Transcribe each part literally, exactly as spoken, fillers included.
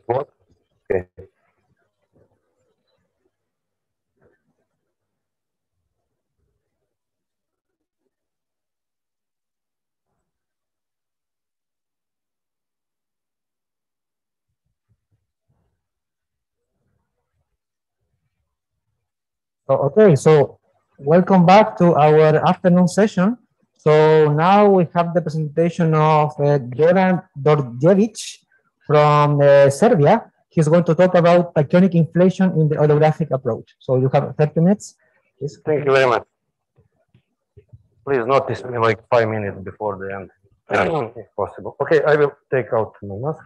What? Okay. So, okay, so welcome back to our afternoon session. So now we have the presentation of uh, Goran Dorjevic from uh, Serbia. He's going to talk about tachyonic inflation in the holographic approach. So you have thirty minutes. Please. Thank you very much. Please notice me like five minutes before the end, if possible. Okay, I will take out my mask.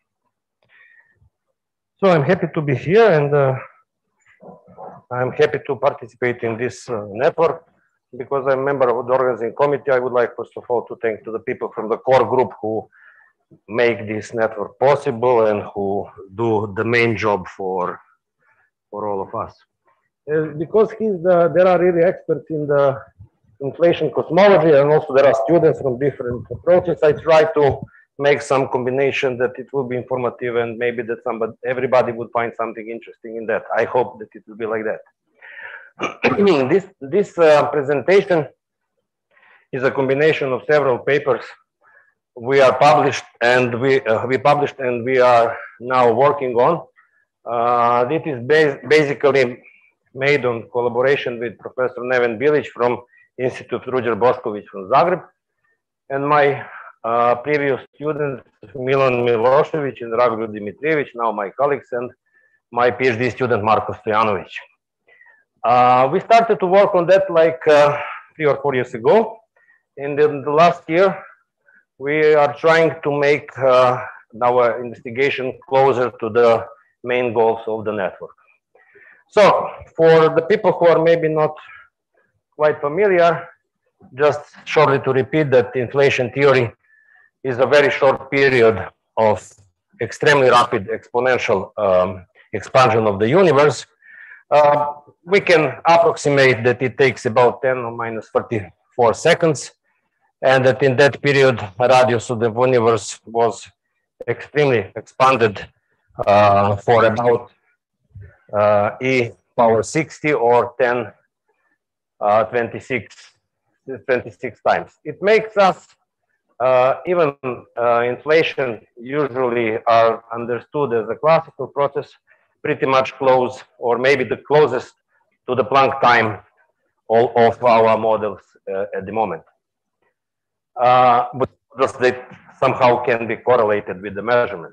So I'm happy to be here, and uh, I'm happy to participate in this uh, network because I'm a member of the organizing committee. I would like, first of all, to thank to the people from the core group who make this network possible and who do the main job for for all of us. Uh, because he's the, there are really experts in the inflation cosmology, and also there are students from different approaches. I try to make some combination that it will be informative, and maybe that somebody, everybody would find something interesting in that. I hope that it will be like that. this this uh, presentation is a combination of several papers we are published and we uh, we published and we are now working on. Uh, this is bas basically made on collaboration with Professor Neven Bilic from Institute Ruđer Bošković from Zagreb, and my uh, previous students Milan Milošević and Dragoljub Dimitrijević, now my colleagues, and my PhD student Marko Stojanović. Uh, we started to work on that like uh, three or four years ago, and in the last year we are trying to make uh, our investigation closer to the main goals of the network. So for the people who are maybe not quite familiar, just shortly to repeat that inflation theory is a very short period of extremely rapid exponential um, expansion of the universe. Uh, we can approximate that it takes about ten or minus thirty-four seconds, and that in that period, the radius of the universe was extremely expanded uh, for about uh, e power sixty or ten uh, twenty-six, twenty-six times. It makes us uh, even uh, inflation usually are understood as a classical process, pretty much close, or maybe the closest to the Planck time of, of our models uh, at the moment. Uh, but just that somehow can be correlated with the measurements.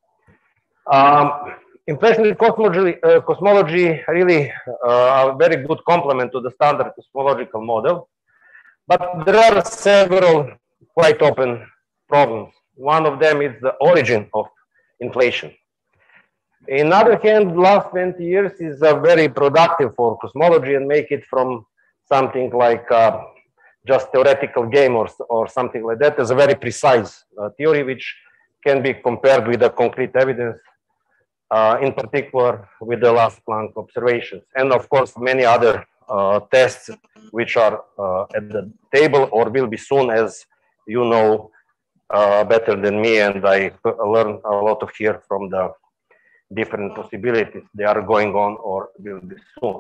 Um, inflation cosmology, uh, cosmology really uh, a very good complement to the standard cosmological model, but there are several quite open problems. One of them is the origin of inflation. On the other hand, last twenty years is uh, very productive for cosmology and make it from something like uh, just theoretical game or, or something like that as a very precise uh, theory, which can be compared with the concrete evidence, uh, in particular with the last Planck observations. And of course, many other uh, tests which are uh, at the table or will be soon, as you know uh, better than me, and I learned a lot of here from the different possibilities they are going on or will be soon.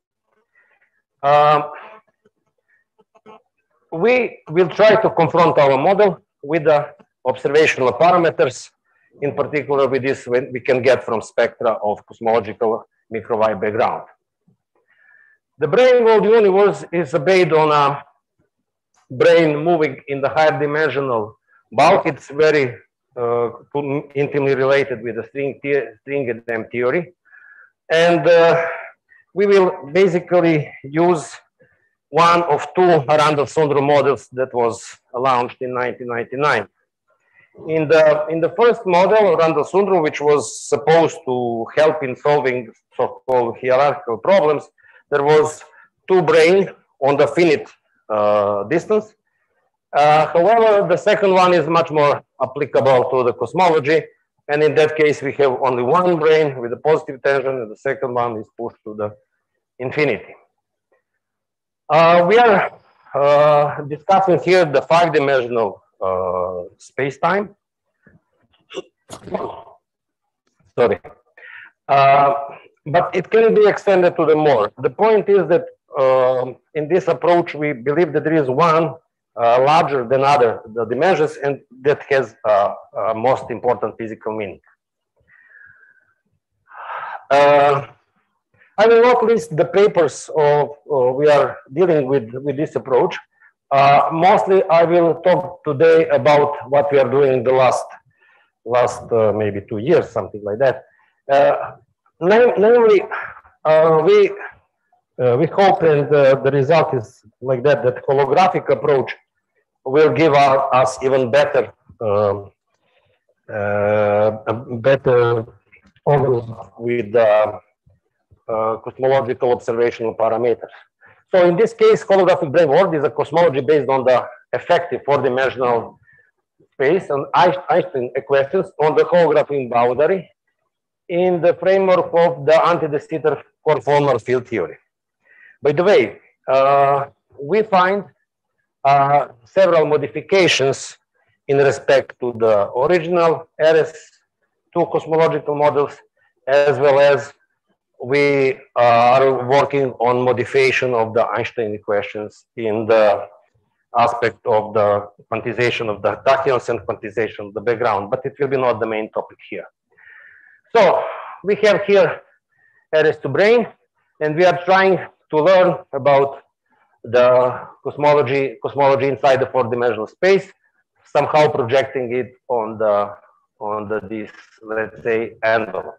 Um, we will try to confront our model with the observational parameters, in particular with this we can get from spectra of cosmological microwave background. The brane world universe is based on a brane moving in the higher dimensional bulk. It's very uh, intimately related with the string, string and M theory. And uh, we will basically use one of two Randall-Sundrum models that was launched in nineteen ninety-nine. In the, in the first model, Randall-Sundrum, which was supposed to help in solving so-called hierarchical problems, there was two brane on the finite uh, distance. Uh, however, the second one is much more applicable to the cosmology. And in that case, we have only one brane with a positive tension, and the second one is pushed to the infinity. Uh, we are uh, discussing here the five-dimensional uh, space-time. Sorry. Uh, but it can be extended to the more. The point is that uh, in this approach, we believe that there is one uh, larger than other the dimensions, and that has uh, uh, most important physical meaning. Uh, I will not list the papers of uh, we are dealing with with this approach. Uh, mostly, I will talk today about what we are doing the last last uh, maybe two years, something like that. Uh, namely, uh, we uh, we hope, and uh, the result is like that, that holographic approach will give our, us even better, um, uh, a better overview with the uh, cosmological observational parameters. So in this case, holographic brane world is a cosmology based on the effective four-dimensional space and Einstein equations on the holographic boundary in the framework of the anti-de Sitter conformal field theory. By the way, uh, we find uh, several modifications in respect to the original R S two cosmological models, as well as we are working on modification of the Einstein equations in the aspect of the quantization of the tachyons and quantization of the background, but it will be not the main topic here. So we have here R S two brane, and we are trying to learn about the cosmology, cosmology inside the four-dimensional space, somehow projecting it on the on the this, let's say, envelope.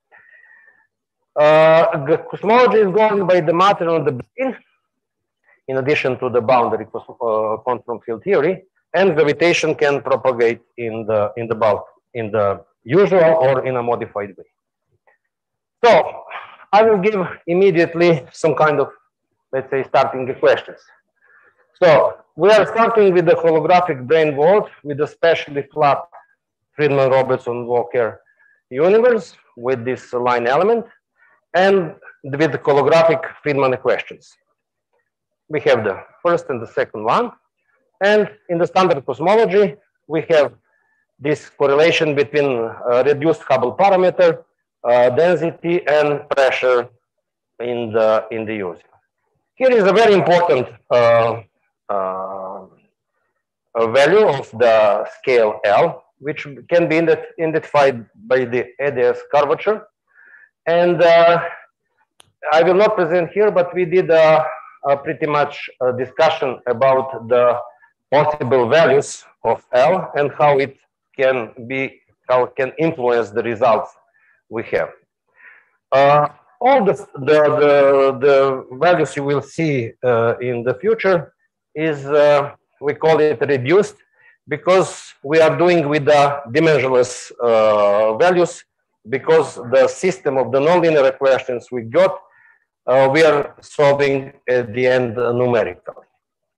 Uh, the cosmology is governed by the matter on the brane, in addition to the boundary uh, quantum field theory, and gravitation can propagate in the in the bulk in the usual or in a modified way. So I will give immediately some kind of, let's say, starting the questions. So we are starting with the holographic brane world with a specially flat Friedman-Robertson-Walker universe with this line element, and with the holographic Friedman equations. We have the first and the second one. And in the standard cosmology, we have this correlation between uh, reduced Hubble parameter, uh, density, and pressure in the, in the user. Here is a very important uh, uh, a value of the scale L, which can be identified by the A D S curvature. And uh, I will not present here, but we did a, a pretty much a discussion about the possible values of L and how it can be, how it can influence the results we have. Uh, all the, the, the, the values you will see uh, in the future is, uh, we call it reduced, because we are doing with the dimensionless uh, values, because the system of the nonlinear equations we got, uh, we are solving at the end uh, numerically.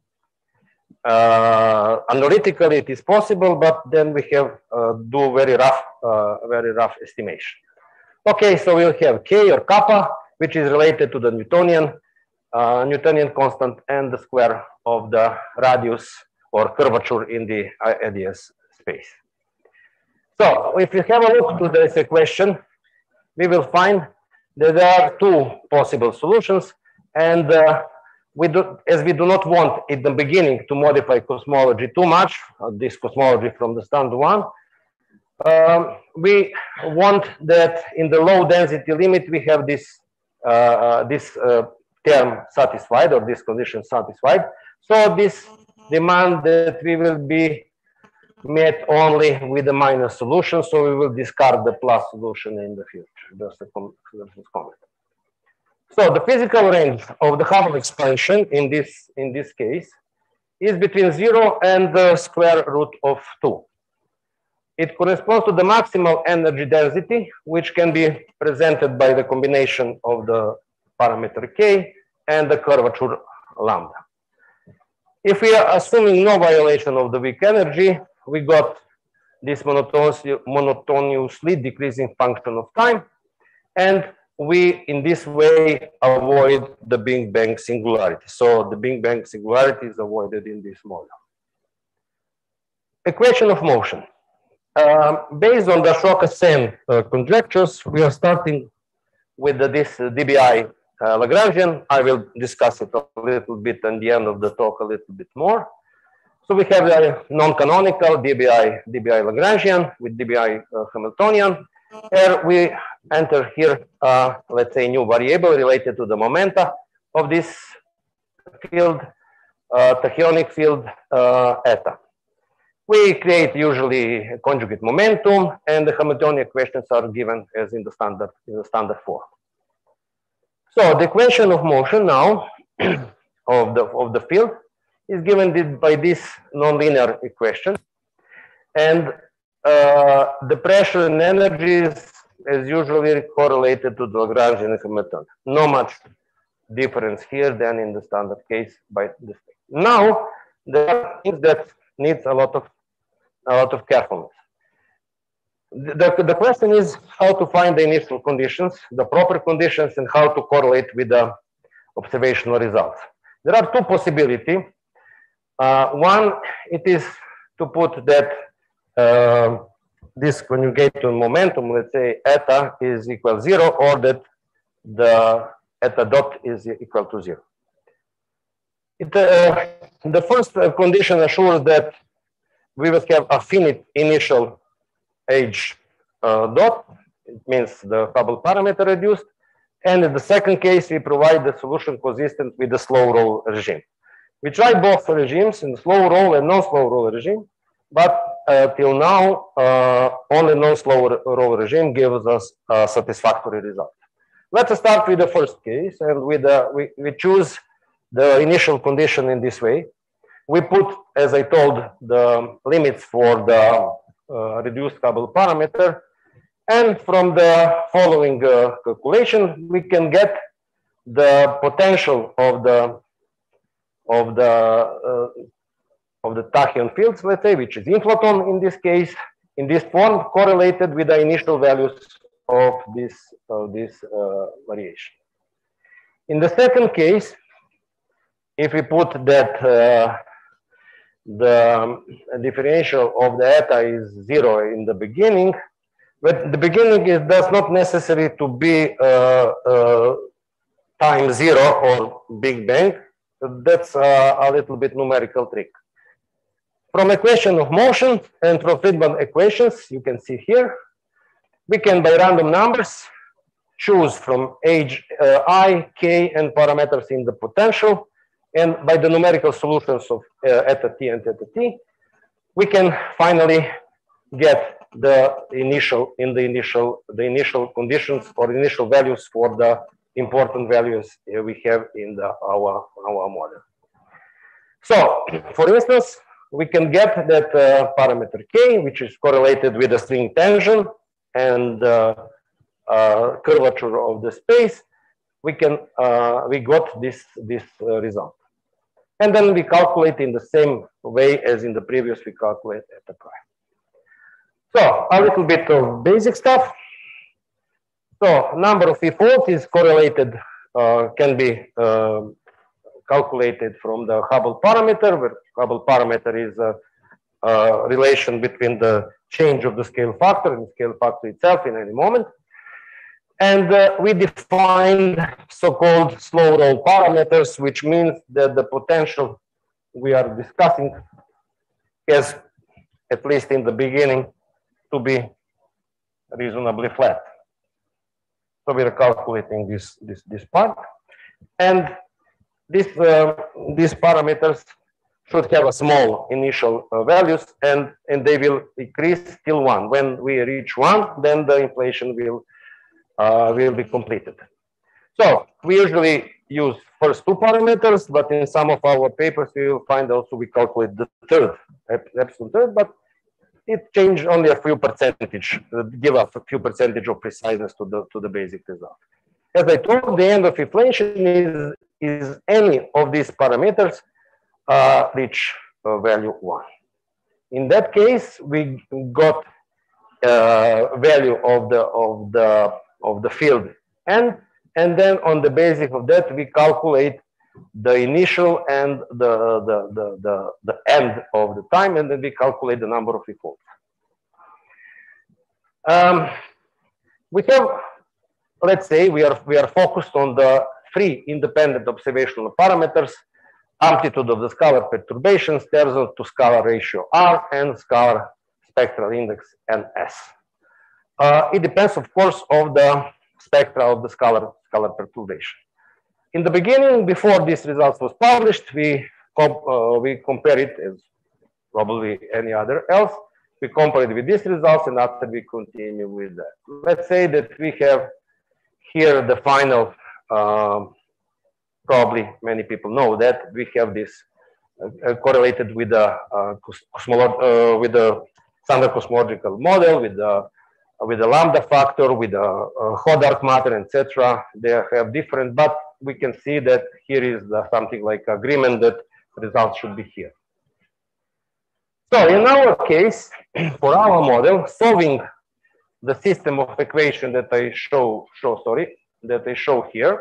Uh, analytically, it is possible, but then we have uh, do very rough, uh, very rough estimation. Okay, so we'll have K or kappa, which is related to the Newtonian, uh, Newtonian constant and the square of the radius or curvature in the A D S space. So if you have a look to this equation, we will find that there are two possible solutions, and uh, we do, as we do not want in the beginning to modify cosmology too much, uh, this cosmology from the standard one, um, we want that in the low density limit we have this uh, uh, this uh, term satisfied, or this condition satisfied. So this demand that we will be met only with the minus solution, so we will discard the plus solution in the future. That's the comment. So the physical range of the Hubble expansion in this in this case is between zero and the square root of two. It corresponds to the maximal energy density, which can be presented by the combination of the parameter K and the curvature lambda. If we are assuming no violation of the weak energy, we got this monotonously decreasing function of time, and we, in this way, avoid the Big Bang singularity. So the Big Bang singularity is avoided in this model. Equation of motion. um, based on the Shrokas-Sen uh, conjectures, we are starting with the, this uh, D B I uh, Lagrangian. I will discuss it a little bit at the end of the talk a little bit more. So we have a non-canonical D B I, D B I Lagrangian with D B I uh, Hamiltonian. Here we enter here, uh, let's say, new variable related to the momenta of this field, uh, tachyonic field uh, eta. We create usually a conjugate momentum, and the Hamiltonian equations are given as in the standard in the standard form. So the equation of motion now of the of the field is given by this nonlinear equation, and uh, the pressure and energies is usually correlated to the Lagrangian and Hamiltonian. No much difference here than in the standard case by this thing. Now there are things that needs a lot of a lot of carefulness. The, the question is how to find the initial conditions, the proper conditions, and how to correlate with the observational results. There are two possibilities. Uh, one, it is to put that uh, this conjugate to momentum, let's say eta is equal zero, or that the eta dot is equal to zero. It, uh, the first condition assures that we will have a finite initial age uh, dot. It means the Hubble parameter reduced. And in the second case, we provide the solution consistent with the slow roll regime. We try both regimes in the slow roll and non-slow roll regime, but uh, till now, uh, only non-slow roll regime gives us a satisfactory result. Let us start with the first case, and with the, we, we choose the initial condition in this way. We put, as I told, the limits for the uh, reduced Hubble parameter, and from the following uh, calculation, we can get the potential of the of the uh, of the tachyon fields, let's say, which is inflaton in this case, in this form, correlated with the initial values of this of this uh, variation. In the second case, if we put that uh, the differential of the eta is zero in the beginning, but the beginning is does not necessary to be uh, uh, time zero or Big Bang. That's uh, a little bit numerical trick. From equation of motion and from Friedman equations, you can see here, we can by random numbers choose from age uh, I, k, and parameters in the potential. And by the numerical solutions of uh, eta t and eta t, we can finally get the initial in the initial the initial conditions or initial values for the important values uh, we have in the our our model. So, for instance, we can get that uh, parameter k, which is correlated with the string tension and uh, uh, curvature of the space. We can uh, we got this this uh, result. And then we calculate in the same way as in the previous, we calculate eta prime. So a little bit of basic stuff. So number of e-folds is correlated, uh, can be uh, calculated from the Hubble parameter, where Hubble parameter is a, a relation between the change of the scale factor and the scale factor itself in any moment. And uh, we defined so-called slow roll parameters, which means that the potential we are discussing has, at least in the beginning, to be reasonably flat. So we are calculating this, this, this part. And this, uh, these parameters should have a small initial uh, values, and, and they will increase till one. When we reach one, then the inflation will Uh, will be completed. So we usually use first two parameters, but in some of our papers we will find also we calculate the third, epsilon third, but it changed only a few percentage, uh, give us a few percentage of preciseness to the to the basic result. As I told, the end of inflation is is any of these parameters uh, reach uh, value one. In that case, we got uh, value of the of the of the field n, and then on the basis of that we calculate the initial and the the the the, the end of the time, and then we calculate the number of e-folds. Um, we have, let's say, we are we are focused on the three independent observational parameters: amplitude of the scalar perturbations, tensor to scalar ratio R, and scalar spectral index N S. Uh, it depends, of course, of the spectra of the scalar scalar perturbation. In the beginning, before this result was published, we comp uh, we compare it as probably any other else. We compare it with these results, and after we continue with that. Let's say that we have here the final. Um, probably many people know that we have this uh, correlated with the uh, uh, with the standard cosmological model, with the with the lambda factor, with the uh, hot dark matter, et cetera. They have different, but we can see that here is the, something like agreement that results should be here. So in our case, for our model, solving the system of equation that I show, show sorry, that I show here,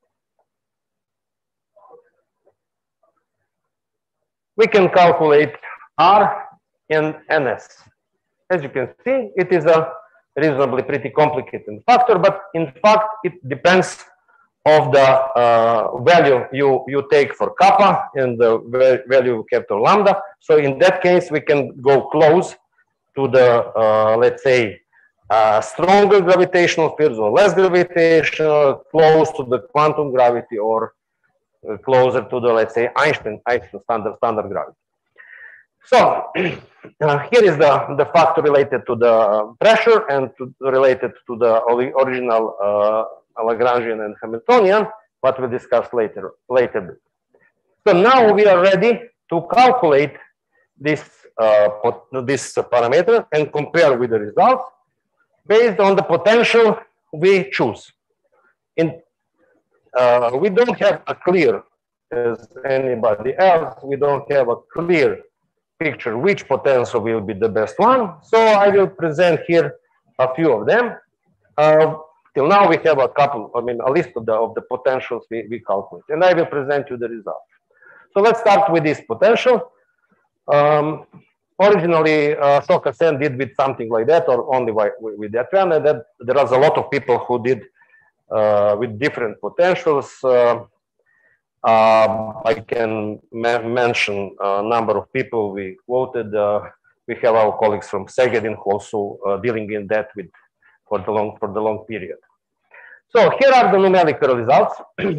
we can calculate R and N S. As you can see, it is a reasonably pretty complicated factor, but in fact, it depends of the uh, value you, you take for kappa and the value of capital lambda. So in that case, we can go close to the, uh, let's say, uh, stronger gravitational fields or less gravitational, close to the quantum gravity, or uh, closer to the, let's say, Einstein, Einstein standard, standard gravity. So uh, here is the, the factor related to the pressure and to, related to the original uh, Lagrangian and Hamiltonian, what we'll discuss later. later. So now we are ready to calculate this, uh, this parameter and compare with the results based on the potential we choose. In, uh, we don't have a clear, as anybody else, we don't have a clear picture which potential will be the best one. So I will present here a few of them. Uh, till now we have a couple, I mean, a list of the, of the potentials we, we calculate, and I will present you the results. So let's start with this potential. Um, originally, uh, Shokasen did with something like that, or only with, with that one, and that there was a lot of people who did uh, with different potentials. Uh, Uh, I can mention a number of people we quoted. Uh, we have our colleagues from Szegedin who also uh, dealing in that with for the long for the long period. So here are the numerical results,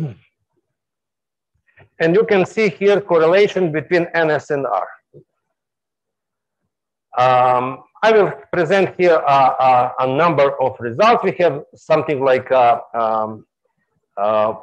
and you can see here correlation between N S and R. Um, I will present here a, a, a number of results. We have something like a, um, uh,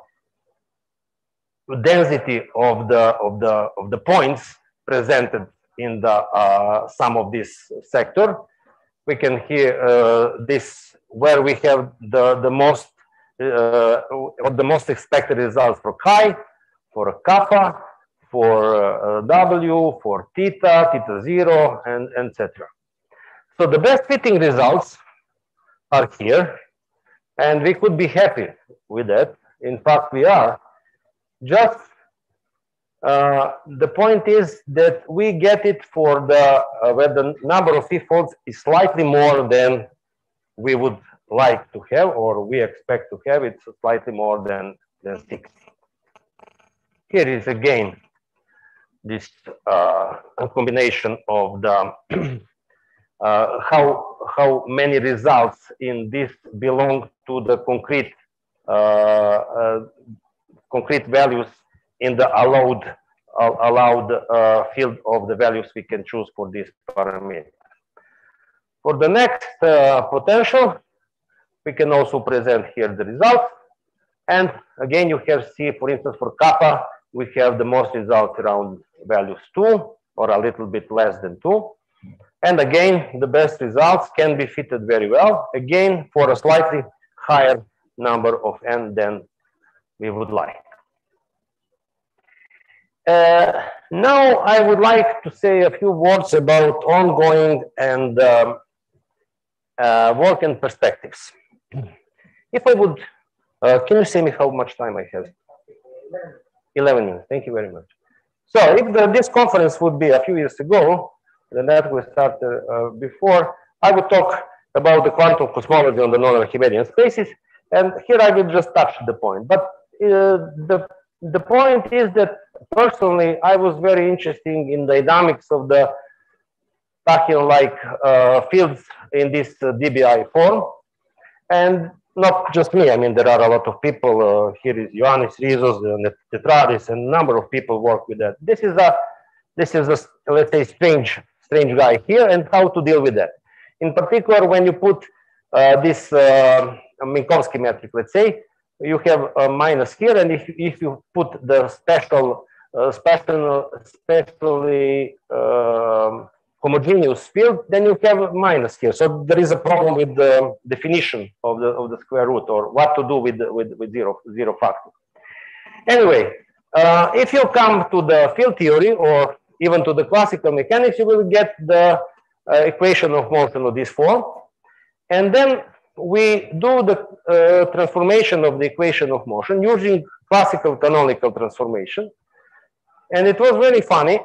density of the of the of the points presented in the uh, sum of this sector. We can hear uh, this where we have the the most uh, or the most expected results for chi, for kappa, for uh, W, for theta, theta zero, and et cetera. So the best fitting results are here, and we could be happy with that. In fact, we are. Just uh, the point is that we get it for the uh, where the number of p-folds is slightly more than we would like to have, or we expect to have. It's slightly more than than six. Here is again this uh, combination of the uh, how how many results in this belong to the concrete uh, uh, concrete values in the allowed uh, allowed uh, field of the values we can choose for this parameter. For the next uh, potential, we can also present here the results. And again, you have see, for instance, for kappa, we have the most results around values two or a little bit less than two. And again, the best results can be fitted very well, again, for a slightly higher number of n than we would like. Uh, now I would like to say a few words about ongoing and um, uh, work and perspectives. If I would, uh, can you say me how much time I have? eleven minutes, thank you very much. So if the, this conference would be a few years ago, the network started uh, before, I would talk about the quantum cosmology on the non-Archimedean spaces. And here I will just touch the point. But uh, the, the point is that personally, I was very interested in the dynamics of the tachyon-like uh, fields in this uh, D B I form. And not just me, I mean, there are a lot of people. Uh, here is Ioannis Rizos, uh, Tetraris, and a number of people work with that. This is a, this is a, let's say, strange, strange guy here, and how to deal with that. In particular, when you put uh, this uh, Minkowski metric, let's say, you have a minus here, and if, if you put the special, uh, special, specially um, homogeneous field, then you have a minus here. So there is a problem with the definition of the of the square root, or what to do with the, with with zero zero factor. Anyway, uh, if you come to the field theory or even to the classical mechanics, you will get the uh, equation of motion of this form, and then we do the uh, transformation of the equation of motion using classical canonical transformation. And it was very funny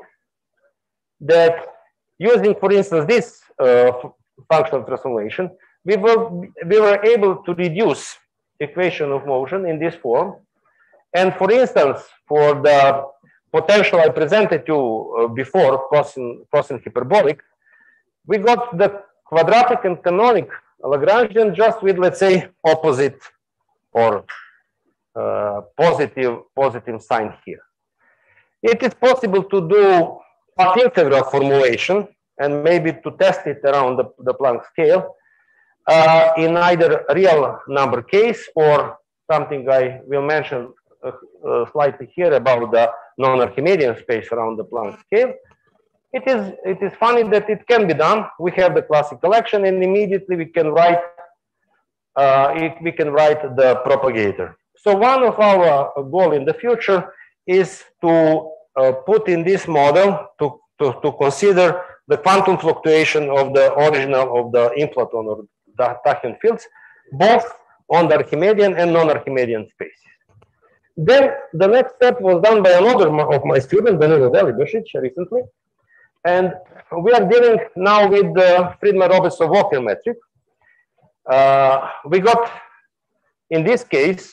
that using, for instance, this uh, functional transformation, we were, we were able to reduce equation of motion in this form. And for instance, for the potential I presented you uh, before, cosine, cosine hyperbolic, we got the quadratic and canonic Lagrangian just with, let's say, opposite or uh, positive, positive sign here. It is possible to do Path integral formulation and maybe to test it around the, the Planck scale uh, in either real number case or something I will mention uh, uh, slightly here about the non-Archimedean space around the Planck scale. It is, it is funny that it can be done. We have the classical action and immediately we can write, uh, it, we can write the propagator. So one of our uh, goal in the future is to Uh, put in this model to, to, to consider the quantum fluctuation of the original of the inflaton or the tachyon fields, both on the Archimedean and non-Archimedean spaces. Then the next step was done by another of my students, Danilo Velibesic, recently. And we are dealing now with the Friedman-Robesov-Walker metric. Uh, we got, in this case,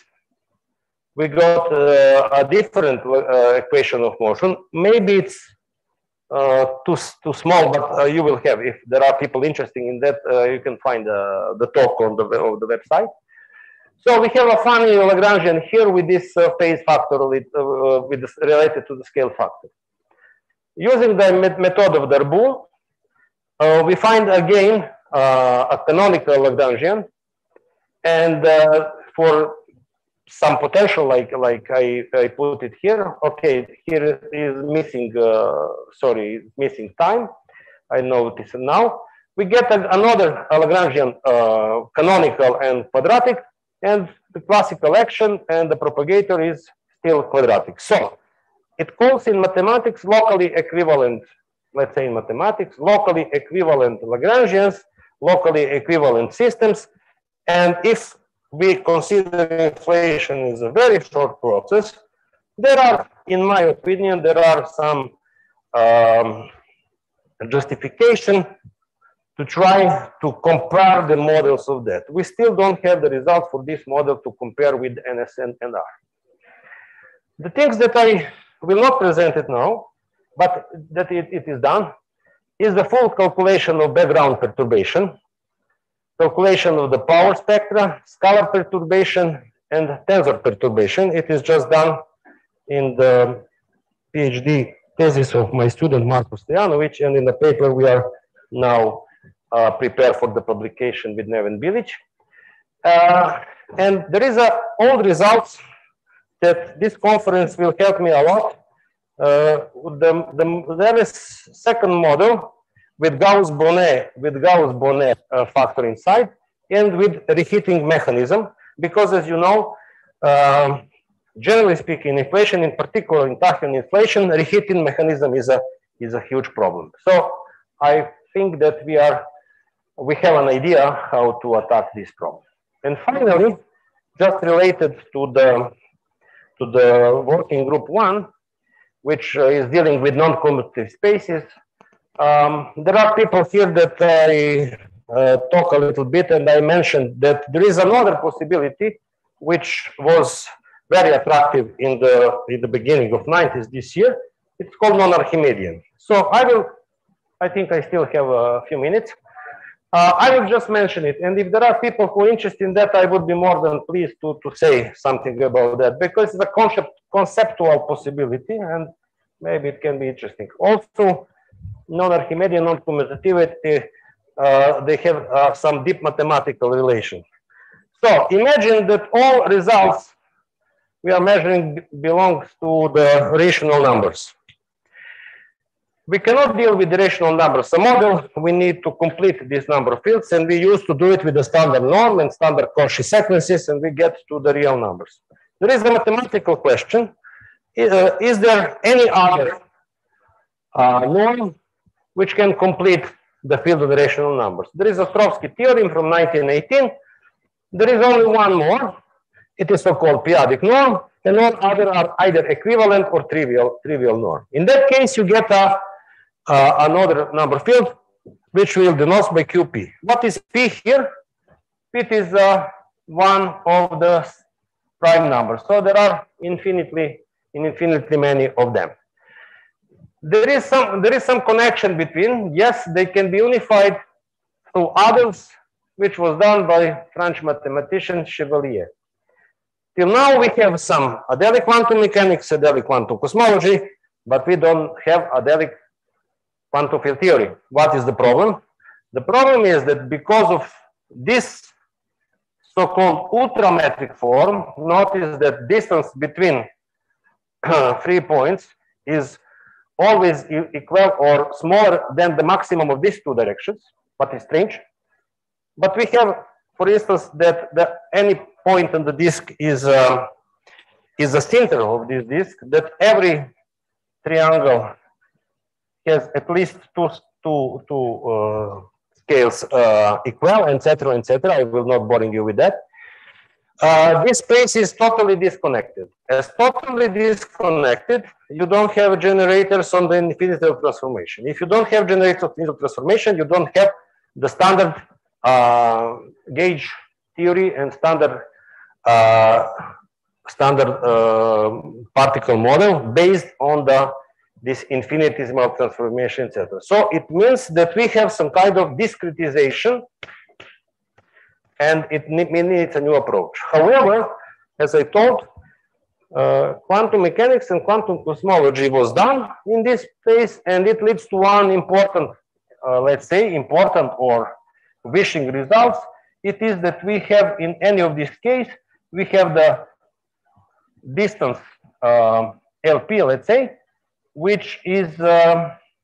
we got uh, a different uh, equation of motion. Maybe it's uh, too, too small, but uh, you will have, if there are people interested in that, uh, you can find uh, the talk on the, on the website. So we have a funny Lagrangian here with this uh, phase factor with, uh, with this related to the scale factor. Using the met method of Darboux, uh, we find again uh, a canonical Lagrangian, and uh, for some potential, like like I, I put it here. Okay, here is missing. Uh, sorry, missing time. I notice it now. We get a, another Lagrangian uh, canonical and quadratic, and the classical action and the propagator is still quadratic. So it calls in mathematics locally equivalent. Let's say in mathematics, locally equivalent Lagrangians, locally equivalent systems, and if we consider inflation is a very short process, there are, in my opinion, there are some um, justification to try to compare the models of that. We still don't have the results for this model to compare with N S N and R. The things that I will not present it now, but that it, it is done, is the full calculation of background perturbation, calculation of the power spectra, scalar perturbation, and tensor perturbation. It is just done in the PhD thesis of my student Marko Stojanovic, and in the paper we are now uh, prepared for the publication with Neven Bilic. Uh, and there is a old results that this conference will help me a lot. Uh, the, the, there is second model with Gauss-Bonnet, with Gauss-Bonnet uh, factor inside, and with reheating mechanism, because as you know, um, generally speaking, inflation, in particular in tachyon inflation, reheating mechanism is a is a huge problem. So I think that we are we have an idea how to attack this problem. And finally, just related to the to the working group one, which uh, is dealing with non-commutative spaces. Um, there are people here that I, uh, talk a little bit, and I mentioned that there is another possibility which was very attractive in the in the beginning of nineties this year. It's called non-Archimedean. So I will, I think I still have a few minutes. Uh, I will just mention it, and if there are people who are interested in that, I would be more than pleased to, to say something about that, because it's a concept, conceptual possibility, and maybe it can be interesting. Also, non-Archimedean, non-commutativity, uh, they have uh, some deep mathematical relation. So imagine that all results we are measuring belongs to the rational numbers. We cannot deal with the rational numbers. A model, we need to complete this number of fields, and we used to do it with the standard norm and standard Cauchy sequences, and we get to the real numbers. There is a mathematical question. Uh, is there any other uh, norm which can complete the field of the rational numbers? There is a Ostrovsky theorem from nineteen eighteen. There is only one more. It is so-called periodic norm, and all other are either equivalent or trivial, trivial norm. In that case, you get a Uh, another number field, which will denote by Q P. What is P here? P is uh, one of the prime numbers. So there are infinitely, infinitely many of them. There is some, there is some connection between. Yes, they can be unified through others, which was done by French mathematician Chevalier. Till now, we have some adelic quantum mechanics, adelic quantum cosmology, but we don't have adelic quantum field theory. What is the problem? The problem is that because of this so-called ultrametric form, notice that distance between three points is always equal or smaller than the maximum of these two directions. What is strange? But we have, for instance, that the, any point on the disk is, uh, is the center of this disk, that every triangle has at least two, two, two uh, scales uh, equal, et cetera, et cetera. I will not boring you with that. Uh, this space is totally disconnected. As totally disconnected, you don't have generators on the infinity of transformation. If you don't have generators of infinity of transformation, you don't have the standard uh, gauge theory and standard uh, standard uh, particle model based on the this infinitesimal transformation, et cetera. So it means that we have some kind of discretization, and it needs a new approach. However, as I told, uh, quantum mechanics and quantum cosmology was done in this space, and it leads to one important, uh, let's say, important or wishing results. It is that we have, in any of these cases, we have the distance uh, L P, let's say, which is, uh,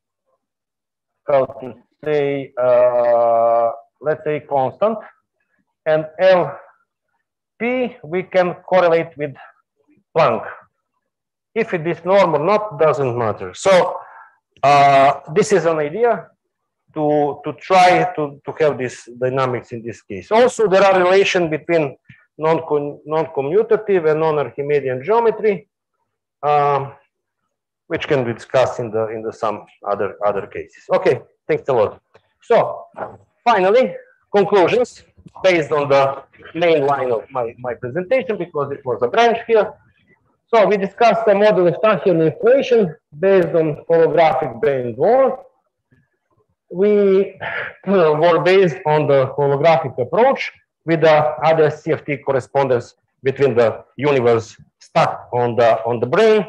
how to say, uh, let's say constant, and L P we can correlate with Planck. If it is norm or not, doesn't matter. So uh, this is an idea to, to try to, to have this dynamics in this case. Also, there are relations between non-commutative and non-Archimedean geometry. Um, which can be discussed in the in the some other other cases. Okay, thanks a lot. So finally, conclusions based on the main line of my, my presentation, because it was a branch here. So we discussed the model of Stachyon inflation based on holographic Bain wall. We were based on the holographic approach with the other C F T correspondence between the universe stuck on the on the brain,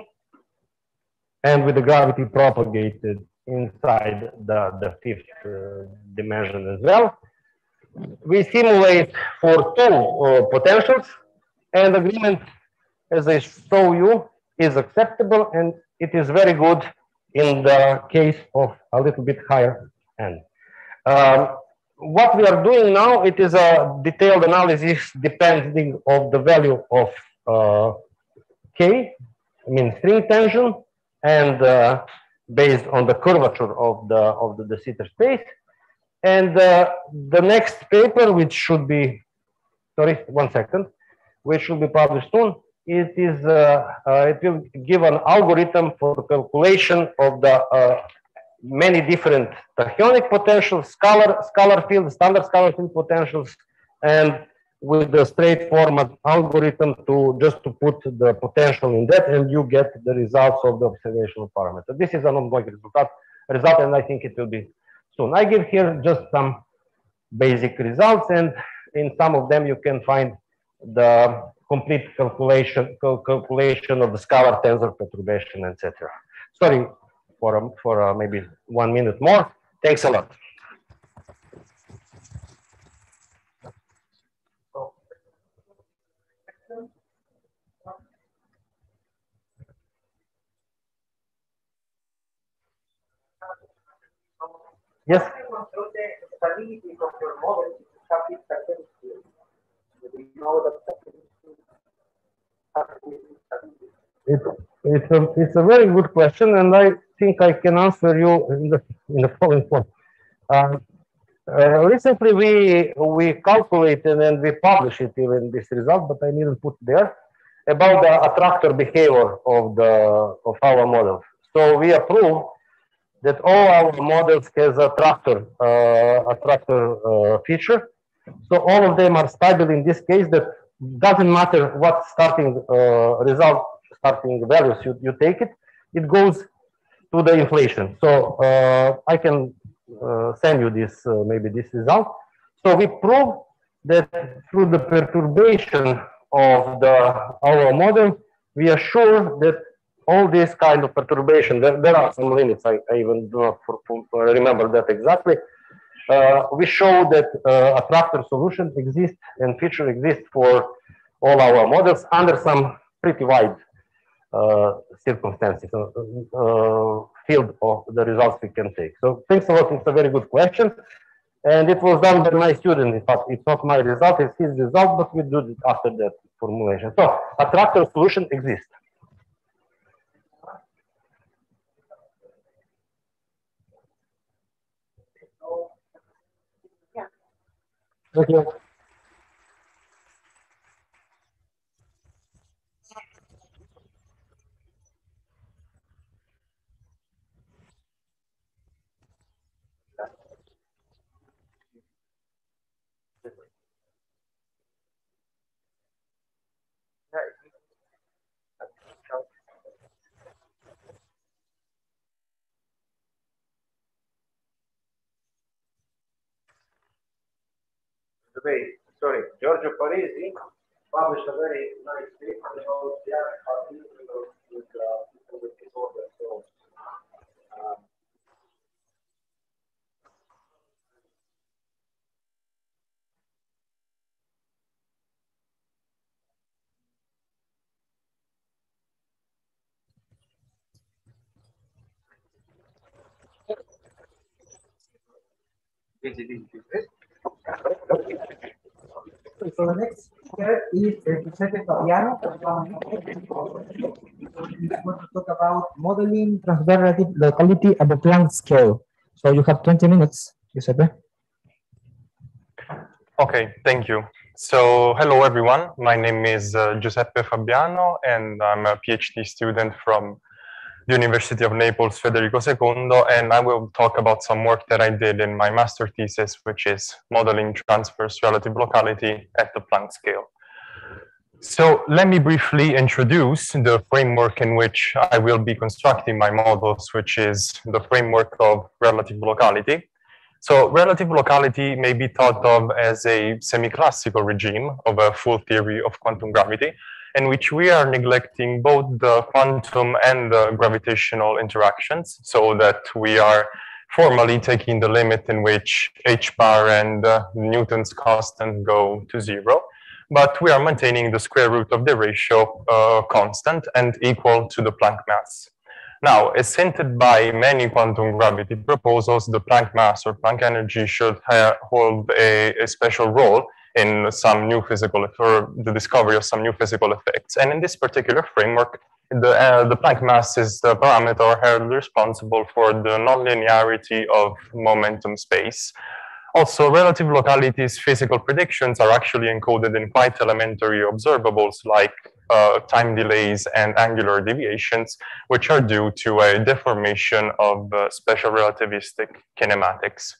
and with the gravity propagated inside the, the fifth uh, dimension as well. We simulate for two uh, potentials, and agreement, as I show you, is acceptable, and it is very good in the case of a little bit higher end. Um, what we are doing now, it is a detailed analysis depending of the value of uh, K, I mean string tension, and uh, based on the curvature of the of the de Sitter space. And uh, the next paper, which should be, sorry, one second, which should be published soon, it is uh, uh, it will give an algorithm for the calculation of the uh, many different tachyonic potentials, scalar, scalar field, standard scalar field potentials, and with the straight format algorithm to just to put the potential in that, and you get the results of the observational parameter. This is an ongoing result, result, and I think it will be soon. I give here just some basic results, and in some of them you can find the complete calculation cal calculation of the scalar tensor perturbation, et cetera. Sorry for um, for uh, maybe one minute more. Thanks a lot. Yes. It, it's, a, it's a very good question, and I think I can answer you in the, in the following form. Uh, uh, recently, we we calculated and we published it even this result, but I didn't put there about the attractor behavior of the of our models. So we approve that all our models has a attractor uh, attractor uh, feature. So all of them are stable in this case. That doesn't matter what starting uh, result, starting values you, you take it, it goes to the inflation. So uh, I can uh, send you this, uh, maybe this result. So we prove that through the perturbation of the our model, we are sure that all this kind of perturbation, there, there are some limits, I, I even do not for, for remember that exactly. Uh, we show that uh, attractor solution exists and feature exists for all our models under some pretty wide uh, circumstances, uh, uh, field of the results we can take. So thanks a lot, it's a very good question. And it was done by my student, in fact, it's not my result, it's his result, but we do it after that formulation. So attractor solution exists. Thank you. Debate. Sorry, Giorgio Parisi published a very nice paper about the with, uh, with disorder. So, um, So the next speaker is uh, Giuseppe Fabiano. He's going to talk about modeling transversative locality at the Planck scale. So you have twenty minutes, Giuseppe. Okay, thank you. So hello everyone, my name is uh, Giuseppe Fabiano and I'm a PhD student from the University of Naples Federico secondo, and I will talk about some work that I did in my master thesis, which is modeling transverse relative locality at the Planck scale. So let me briefly introduce the framework in which I will be constructing my models, which is the framework of relative locality. So relative locality may be thought of as a semi-classical regime of a full theory of quantum gravity, in which we are neglecting both the quantum and the gravitational interactions, so that we are formally taking the limit in which h bar and uh, Newton's constant go to zero, but we are maintaining the square root of the ratio uh, constant and equal to the Planck mass. Now, as hinted by many quantum gravity proposals, the Planck mass or Planck energy should hold a, a special role in some new physical, or the discovery of some new physical effects. And in this particular framework, the, uh, the Planck mass is the parameter held responsible for the nonlinearity of momentum space. Also, relative locality's physical predictions are actually encoded in quite elementary observables like uh, time delays and angular deviations, which are due to a deformation of uh, special relativistic kinematics.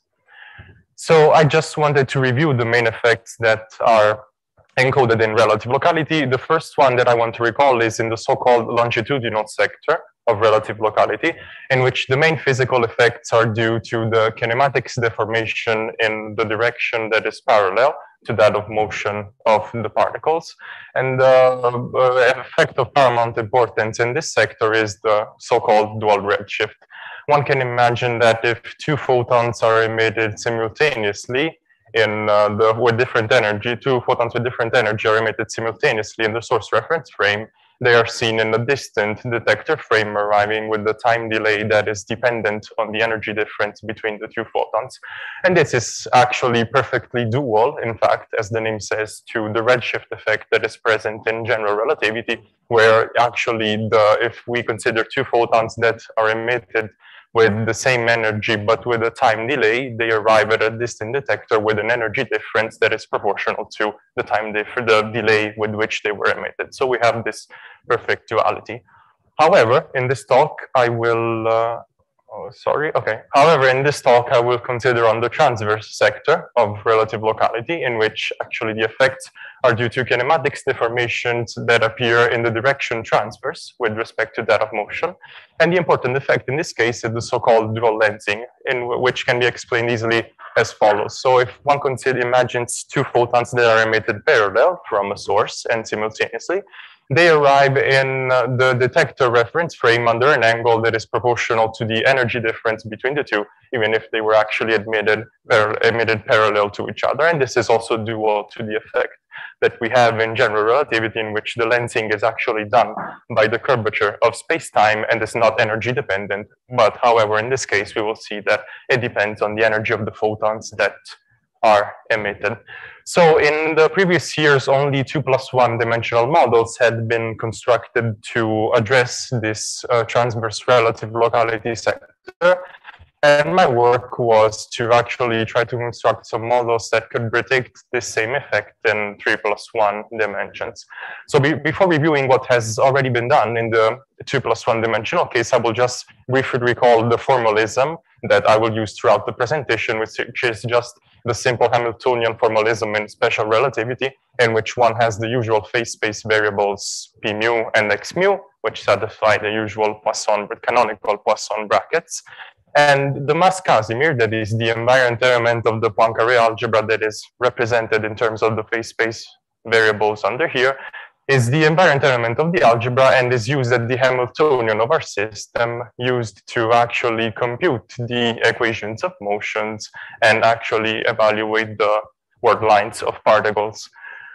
So I just wanted to review the main effects that are encoded in relative locality. The first one that I want to recall is in the so-called longitudinal sector of relative locality, in which the main physical effects are due to the kinematics deformation in the direction that is parallel to that of motion of the particles. And the uh, effect of paramount importance in this sector is the so-called dual redshift. One can imagine that if two photons are emitted simultaneously in uh, the with different energy, two photons with different energy are emitted simultaneously in the source reference frame, they are seen in a distant detector frame arriving with the time delay that is dependent on the energy difference between the two photons. And this is actually perfectly dual, in fact, as the name says, to the redshift effect that is present in general relativity, where actually the, if we consider two photons that are emitted with the same energy but with a time delay, they arrive at a distant detector with an energy difference that is proportional to the time the delay with which they were emitted. So we have this perfect duality. However, in this talk, I will, uh, oh, sorry, okay. However, in this talk, I will consider on the transverse sector of relative locality, in which actually the effects are due to kinematics deformations that appear in the direction transverse with respect to that of motion. And the important effect in this case is the so-called dual lensing, in which can be explained easily as follows. So if one consider, imagines two photons that are emitted parallel from a source and simultaneously, they arrive in uh, the detector reference frame under an angle that is proportional to the energy difference between the two, even if they were actually emitted, par emitted parallel to each other. And this is also dual to the effect that we have in general relativity, in which the lensing is actually done by the curvature of space-time and is not energy dependent. But however, in this case, we will see that it depends on the energy of the photons that are emitted. So in the previous years, only two plus one dimensional models had been constructed to address this uh, transverse relative locality sector. And my work was to actually try to construct some models that could predict the same effect in three plus one dimensions. So be before reviewing what has already been done in the two plus one dimensional case, I will just briefly recall the formalism that I will use throughout the presentation, which is just the simple Hamiltonian formalism in special relativity, in which one has the usual phase space variables p mu and x mu, which satisfy the usual Poisson, canonical Poisson brackets. And the mass Casimir, that is the invariant element of the Poincare algebra that is represented in terms of the phase space variables under here, is the invariant element of the algebra and is used as the Hamiltonian of our system, used to actually compute the equations of motions and actually evaluate the word lines of particles.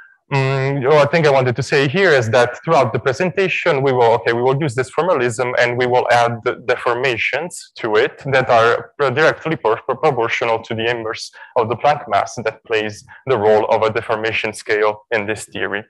Mm, what I think I wanted to say here is that throughout the presentation, we will, okay, we will use this formalism and we will add the deformations to it that are directly proportional to the inverse of the Planck mass that plays the role of a deformation scale in this theory.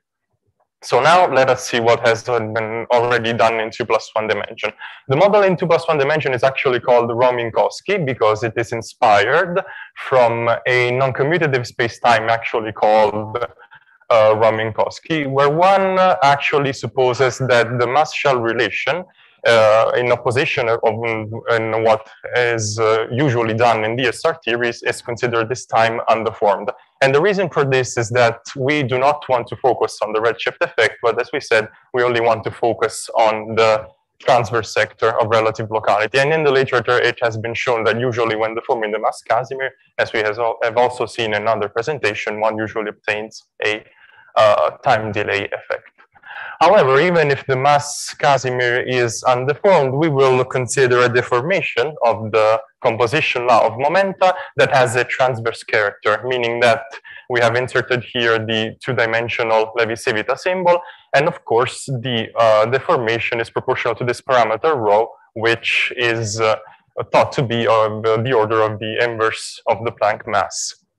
So now let us see what has been already done in two plus one dimension. The model in two plus one dimension is actually called Rominkowski because it is inspired from a non-commutative space-time actually called Uh, Rominkowski, where one uh, actually supposes that the mass-shell relation, uh, in opposition of in what is uh, usually done in D S R theories, is considered this time undeformed. And the reason for this is that we do not want to focus on the redshift effect, but as we said, we only want to focus on the transverse sector of relative locality. And in the literature, it has been shown that usually when deforming the mass Casimir, as we have also seen in another presentation, one usually obtains a uh, time delay effect. However, even if the mass Casimir is undeformed, we will consider a deformation of the composition law of momenta that has a transverse character, meaning that we have inserted here the two-dimensional Levi-Civita symbol, and of course, the uh, deformation is proportional to this parameter rho, which is uh, thought to be of the order of the inverse of the Planck mass.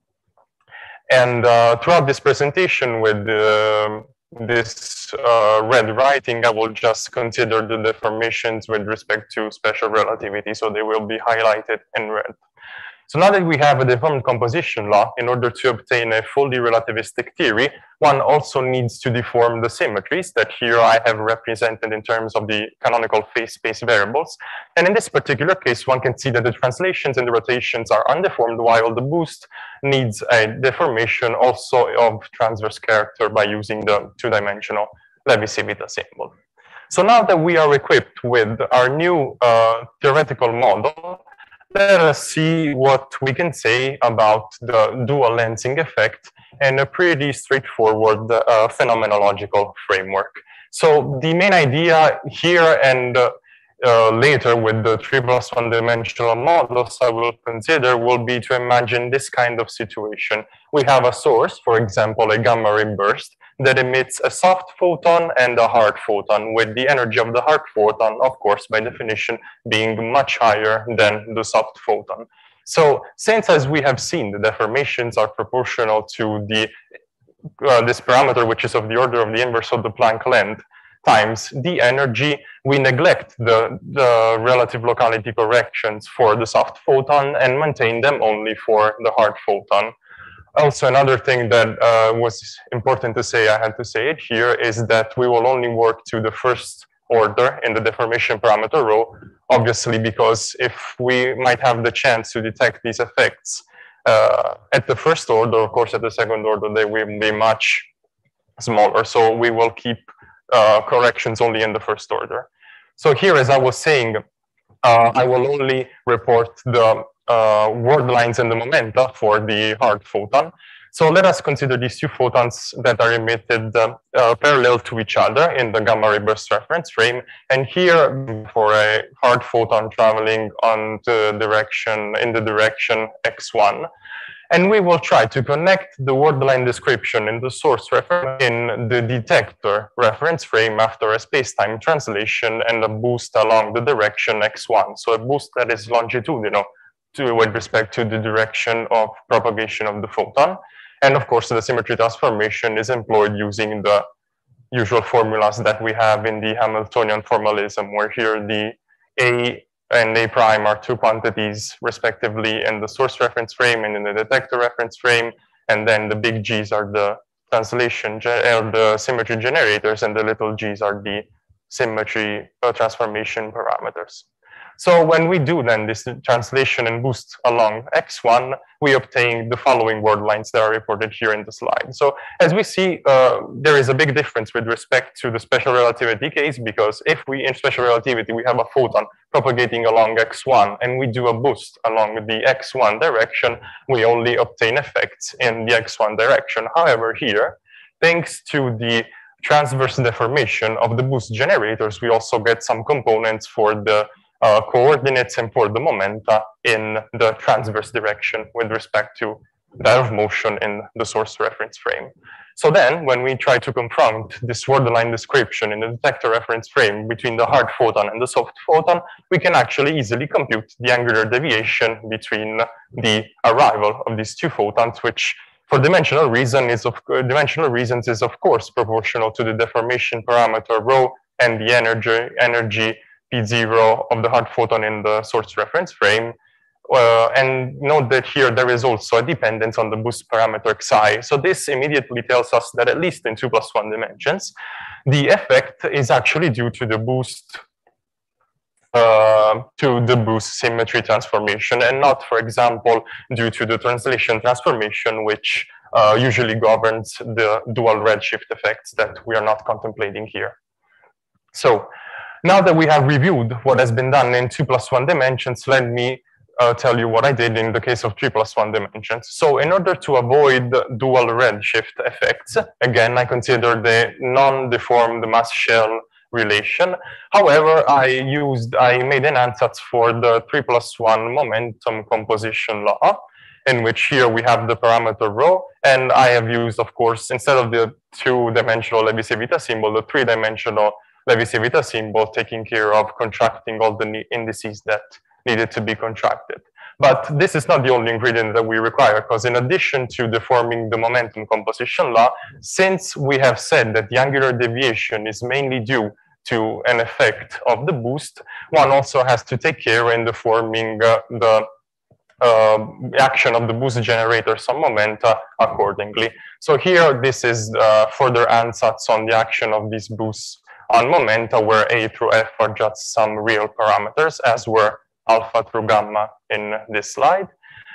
And uh, throughout this presentation with uh, this uh, red writing, I will just consider the deformations with respect to special relativity, so they will be highlighted in red. So now that we have a deformed composition law, in order to obtain a fully relativistic theory, one also needs to deform the symmetries that here I have represented in terms of the canonical phase space variables. And in this particular case, one can see that the translations and the rotations are undeformed, while the boost needs a deformation also of transverse character by using the two-dimensional Levi-Civita symbol. So now that we are equipped with our new uh, theoretical model, let us see what we can say about the dual lensing effect in a pretty straightforward uh, phenomenological framework. So the main idea here and uh, uh, later with the three plus one dimensional models I will consider will be to imagine this kind of situation. We have a source, for example, a gamma ray burst, that emits a soft photon and a hard photon, with the energy of the hard photon, of course, by definition, being much higher than the soft photon. So since, as we have seen, the deformations are proportional to the uh, this parameter, which is of the order of the inverse of the Planck length, times the energy, we neglect the, the relative locality corrections for the soft photon and maintain them only for the hard photon. Also, another thing that uh, was important to say, I had to say it here, is that we will only work to the first order in the deformation parameter rho, obviously, because if we might have the chance to detect these effects uh, at the first order, of course, at the second order, they will be much smaller. So we will keep uh, corrections only in the first order. So here, as I was saying, uh, I will only report the Uh, word lines and the momenta for the hard photon. So let us consider these two photons that are emitted uh, uh, parallel to each other in the gamma ray burst reference frame. And here, for a hard photon traveling on the direction, in the direction x one. And we will try to connect the word line description in the source reference in the detector reference frame after a space-time translation and a boost along the direction x one. So a boost that is longitudinal to, with respect to the direction of propagation of the photon. And of course, the symmetry transformation is employed using the usual formulas that we have in the Hamiltonian formalism, where here the A and A prime are two quantities respectively in the source reference frame and in the detector reference frame. And then the big G's are the translation, or the symmetry generators, and the little G's are the symmetry uh, transformation parameters. So when we do then this translation and boost along x one, we obtain the following word lines that are reported here in the slide. So as we see, uh, there is a big difference with respect to the special relativity case, because if we, in special relativity, we have a photon propagating along x one and we do a boost along the x one direction, we only obtain effects in the x one direction. However, here, thanks to the transverse deformation of the boost generators, we also get some components for the Uh, coordinates and for the momenta in the transverse direction with respect to that of motion in the source reference frame. So then, when we try to confront this word line description in the detector reference frame between the hard photon and the soft photon, we can actually easily compute the angular deviation between the arrival of these two photons, which for dimensional reason is of uh, dimensional reasons is of course proportional to the deformation parameter rho and the energy energy P zero of the hard photon in the source reference frame. Uh, and note that here there is also a dependence on the boost parameter xi. So this immediately tells us that at least in two plus one dimensions, the effect is actually due to the boost uh, to the boost symmetry transformation, and not, for example, due to the translation transformation, which uh, usually governs the dual redshift effects that we are not contemplating here. So now that we have reviewed what has been done in two plus one dimensions, let me uh, tell you what I did in the case of three plus one dimensions. So in order to avoid dual redshift effects, again, I consider the non-deformed mass shell relation. However, I used, I made an ansatz for the three plus one momentum composition law, in which here we have the parameter rho, and I have used, of course, instead of the two-dimensional Levi-Civita symbol, the three-dimensional Levi-Civita symbol, taking care of contracting all the indices that needed to be contracted. But this is not the only ingredient that we require, because in addition to deforming the momentum composition law, since we have said that the angular deviation is mainly due to an effect of the boost, one also has to take care in deforming uh, the uh, action of the boost generator some momenta accordingly. So here, this is uh, further ansatz on the action of these boosts on momenta, where A through F are just some real parameters, as were alpha through gamma in this slide.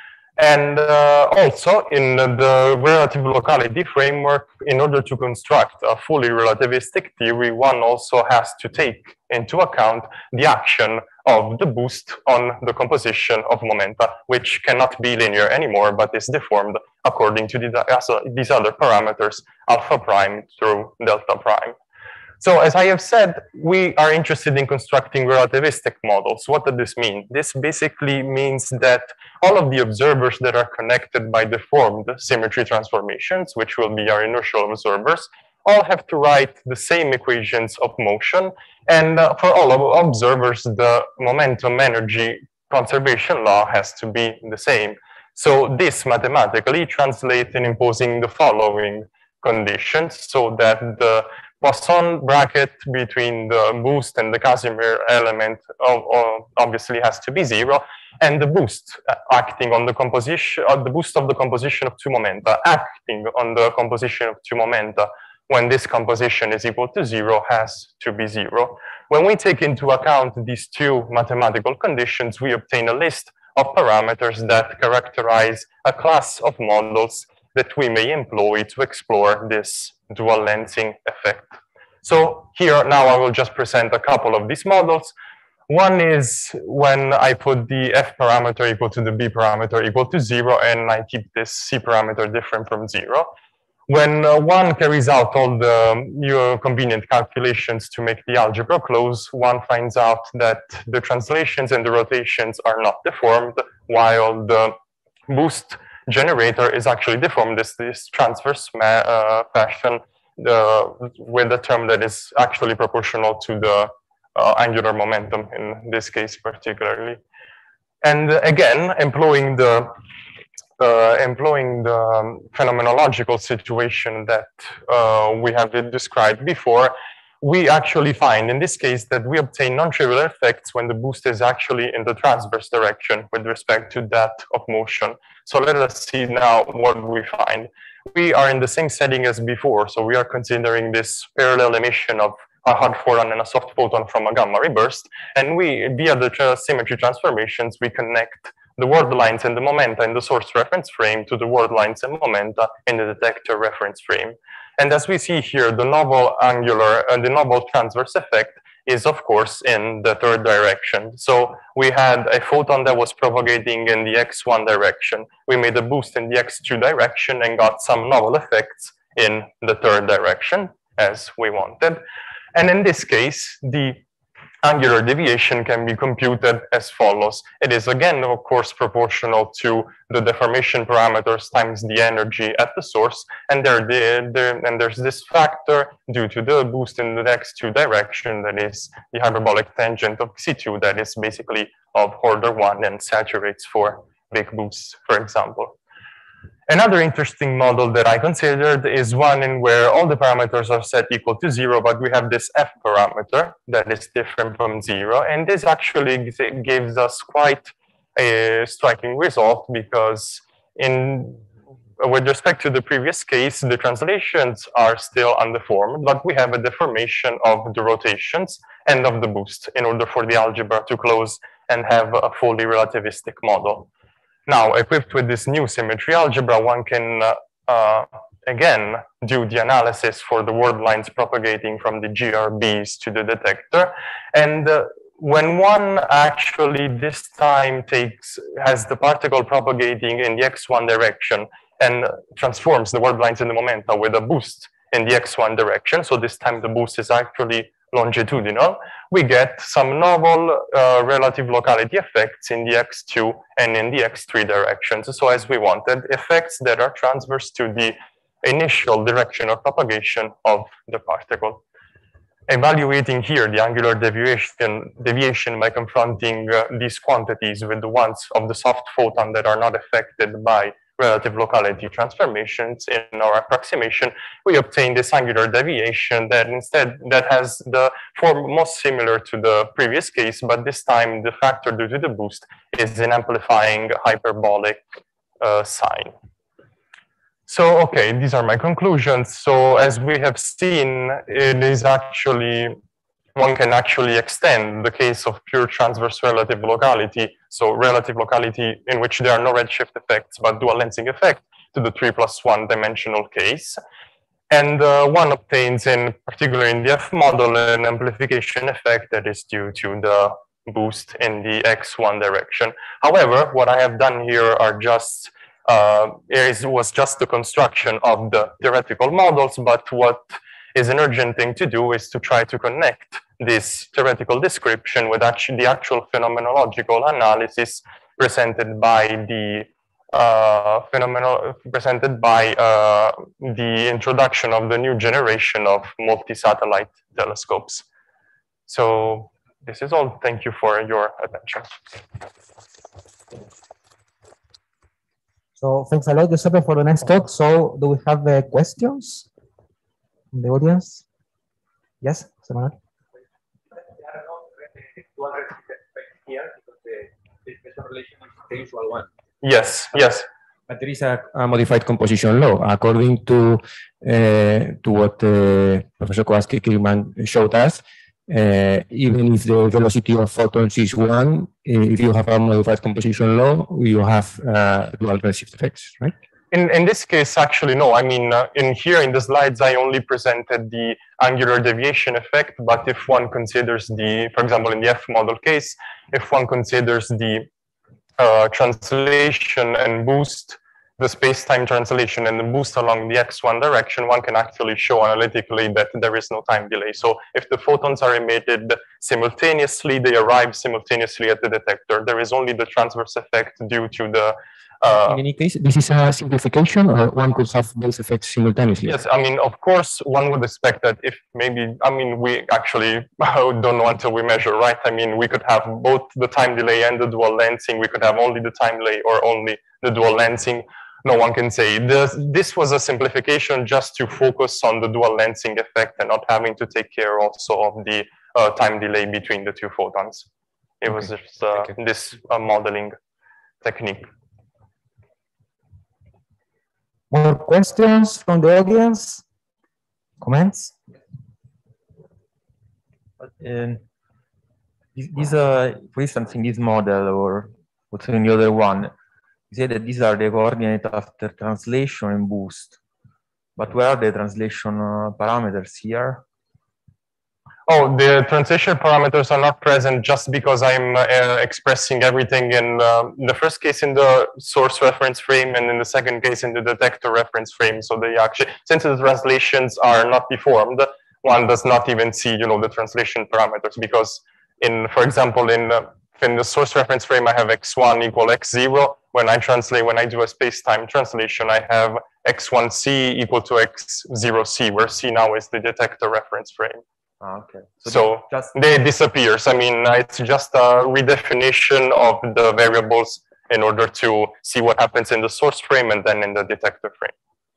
And uh, also in the relative locality framework, in order to construct a fully relativistic theory, one also has to take into account the action of the boost on the composition of momenta, which cannot be linear anymore, but is deformed according to the, these other parameters, alpha prime through delta prime. So as I have said, we are interested in constructing relativistic models. What does this mean? This basically means that all of the observers that are connected by deformed symmetry transformations, which will be our inertial observers, all have to write the same equations of motion. And uh, for all of observers, the momentum energy conservation law has to be the same. So this mathematically translates in imposing the following conditions, so that the Poisson bracket between the boost and the Casimir element of, of obviously has to be zero, and the boost acting on the composition, uh, the boost of the composition of two momenta acting on the composition of two momenta when this composition is equal to zero has to be zero. When we take into account these two mathematical conditions, we obtain a list of parameters that characterize a class of models that we may employ to explore this dual lensing effect. So here now I will just present a couple of these models. One is when I put the F parameter equal to the B parameter equal to zero, and I keep this C parameter different from zero. When uh, one carries out all the uh, convenient calculations to make the algebra close, one finds out that the translations and the rotations are not deformed, while the boost generator is actually deformed in this transverse uh, fashion uh, with a term that is actually proportional to the uh, angular momentum in this case particularly. And again, employing the uh, employing the um, phenomenological situation that uh, we have described before, we actually find in this case that we obtain non-trivial effects when the boost is actually in the transverse direction with respect to that of motion. So let us see now what we find. We are in the same setting as before, so we are considering this parallel emission of a hard photon and a soft photon from a gamma ray burst, and we, via the symmetry transformations, we connect the world lines and the momenta in the source reference frame to the world lines and momenta in the detector reference frame. And as we see here, the novel angular and uh, the novel transverse effect is, of course, in the third direction. So we had a photon that was propagating in the x one direction. We made a boost in the x two direction and got some novel effects in the third direction, as we wanted. And in this case, the angular deviation can be computed as follows. It is again, of course, proportional to the deformation parameters times the energy at the source, and there, there and there's this factor due to the boost in the x two direction, that is the hyperbolic tangent of C two, that is basically of order one and saturates for big boosts, for example. Another interesting model that I considered is one in where all the parameters are set equal to zero, but we have this F parameter that is different from zero. And this actually gives us quite a striking result, because in with respect to the previous case, the translations are still undeformed, but we have a deformation of the rotations and of the boost in order for the algebra to close and have a fully relativistic model. Now, equipped with this new symmetry algebra, one can, uh, uh, again, do the analysis for the world lines propagating from the G R Bs to the detector. And uh, when one actually this time takes, has the particle propagating in the x one direction and transforms the world lines into momenta with a boost in the x one direction, so this time the boost is actually longitudinal, we get some novel uh, relative locality effects in the x two and in the x three directions. So as we wanted, effects that are transverse to the initial direction of propagation of the particle. Evaluating here the angular deviation, deviation by confronting uh, these quantities with the ones of the soft photon that are not affected by relative locality transformations in our approximation, we obtain this angular deviation that instead that has the form most similar to the previous case, but this time the factor due to the boost is an amplifying hyperbolic uh, sign. So, okay, these are my conclusions. So as we have seen, it is actually, one can actually extend the case of pure transverse relative locality, so relative locality in which there are no redshift effects, but dual lensing effect, to the three plus one dimensional case. And uh, one obtains, in particular in the F model, an amplification effect that is due to the boost in the x one direction. However, what I have done here are just Uh, is, was just the construction of the theoretical models, but what is an urgent thing to do is to try to connect this theoretical description with actually the actual phenomenological analysis presented by the uh, phenomenal presented by uh, the introduction of the new generation of multi-satellite telescopes. So this is all. Thank you for your attention. So thanks a lot, Giuseppe, for the next talk. So do we have uh, questions in the audience? Yes, Samuel? There are no dual redshift effects here because the, the special relation is the usual one. Yes, yes. But there is a, a modified composition law according to uh, to what uh, Professor Kowalski-Kirkman showed us. Uh, even if the velocity of photons is one, if you have a modified composition law, you have uh, dual redshift effects, right? In, in this case, actually, no. I mean, uh, in here in the slides, I only presented the angular deviation effect. But if one considers the, for example, in the F model case, if one considers the uh, translation and boost, the space-time translation and the boost along the x one direction, one can actually show analytically that there is no time delay. So if the photons are emitted simultaneously, they arrive simultaneously at the detector. There is only the transverse effect due to the Uh, in any case, this is a simplification, or one could have both effects simultaneously? Yes, I mean, of course, one would expect that if maybe, I mean, we actually don't know until we measure, right? I mean, we could have both the time delay and the dual lensing. We could have only the time delay or only the dual lensing. No one can say. This, this was a simplification just to focus on the dual lensing effect and not having to take care also of the uh, time delay between the two photons. It okay. was just uh, okay. this uh, modeling technique. More questions from the audience? Comments? Um, these are, for instance, in this model or also in the other one, you say that these are the coordinates after translation and boost. But where are the translation uh, parameters here? Oh, the translation parameters are not present just because I'm uh, expressing everything in uh, the first case in the source reference frame and in the second case in the detector reference frame. So they actually, since the translations are not deformed, one does not even see, you know, the translation parameters because in, for example, in, uh, in the source reference frame, I have x one equal x zero. When I translate, when I do a space-time translation, I have x one c equal to x zero c, where c now is the detector reference frame. Ah, okay. So, so just they disappears. I mean, it's just a redefinition of the variables in order to see what happens in the source frame and then in the detector frame.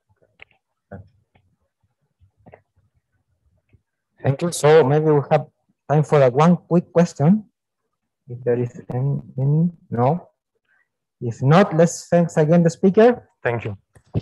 Thank you. So maybe we have time for like one quick question. If there is any, any, no. If not, let's thanks again the speaker. Thank you.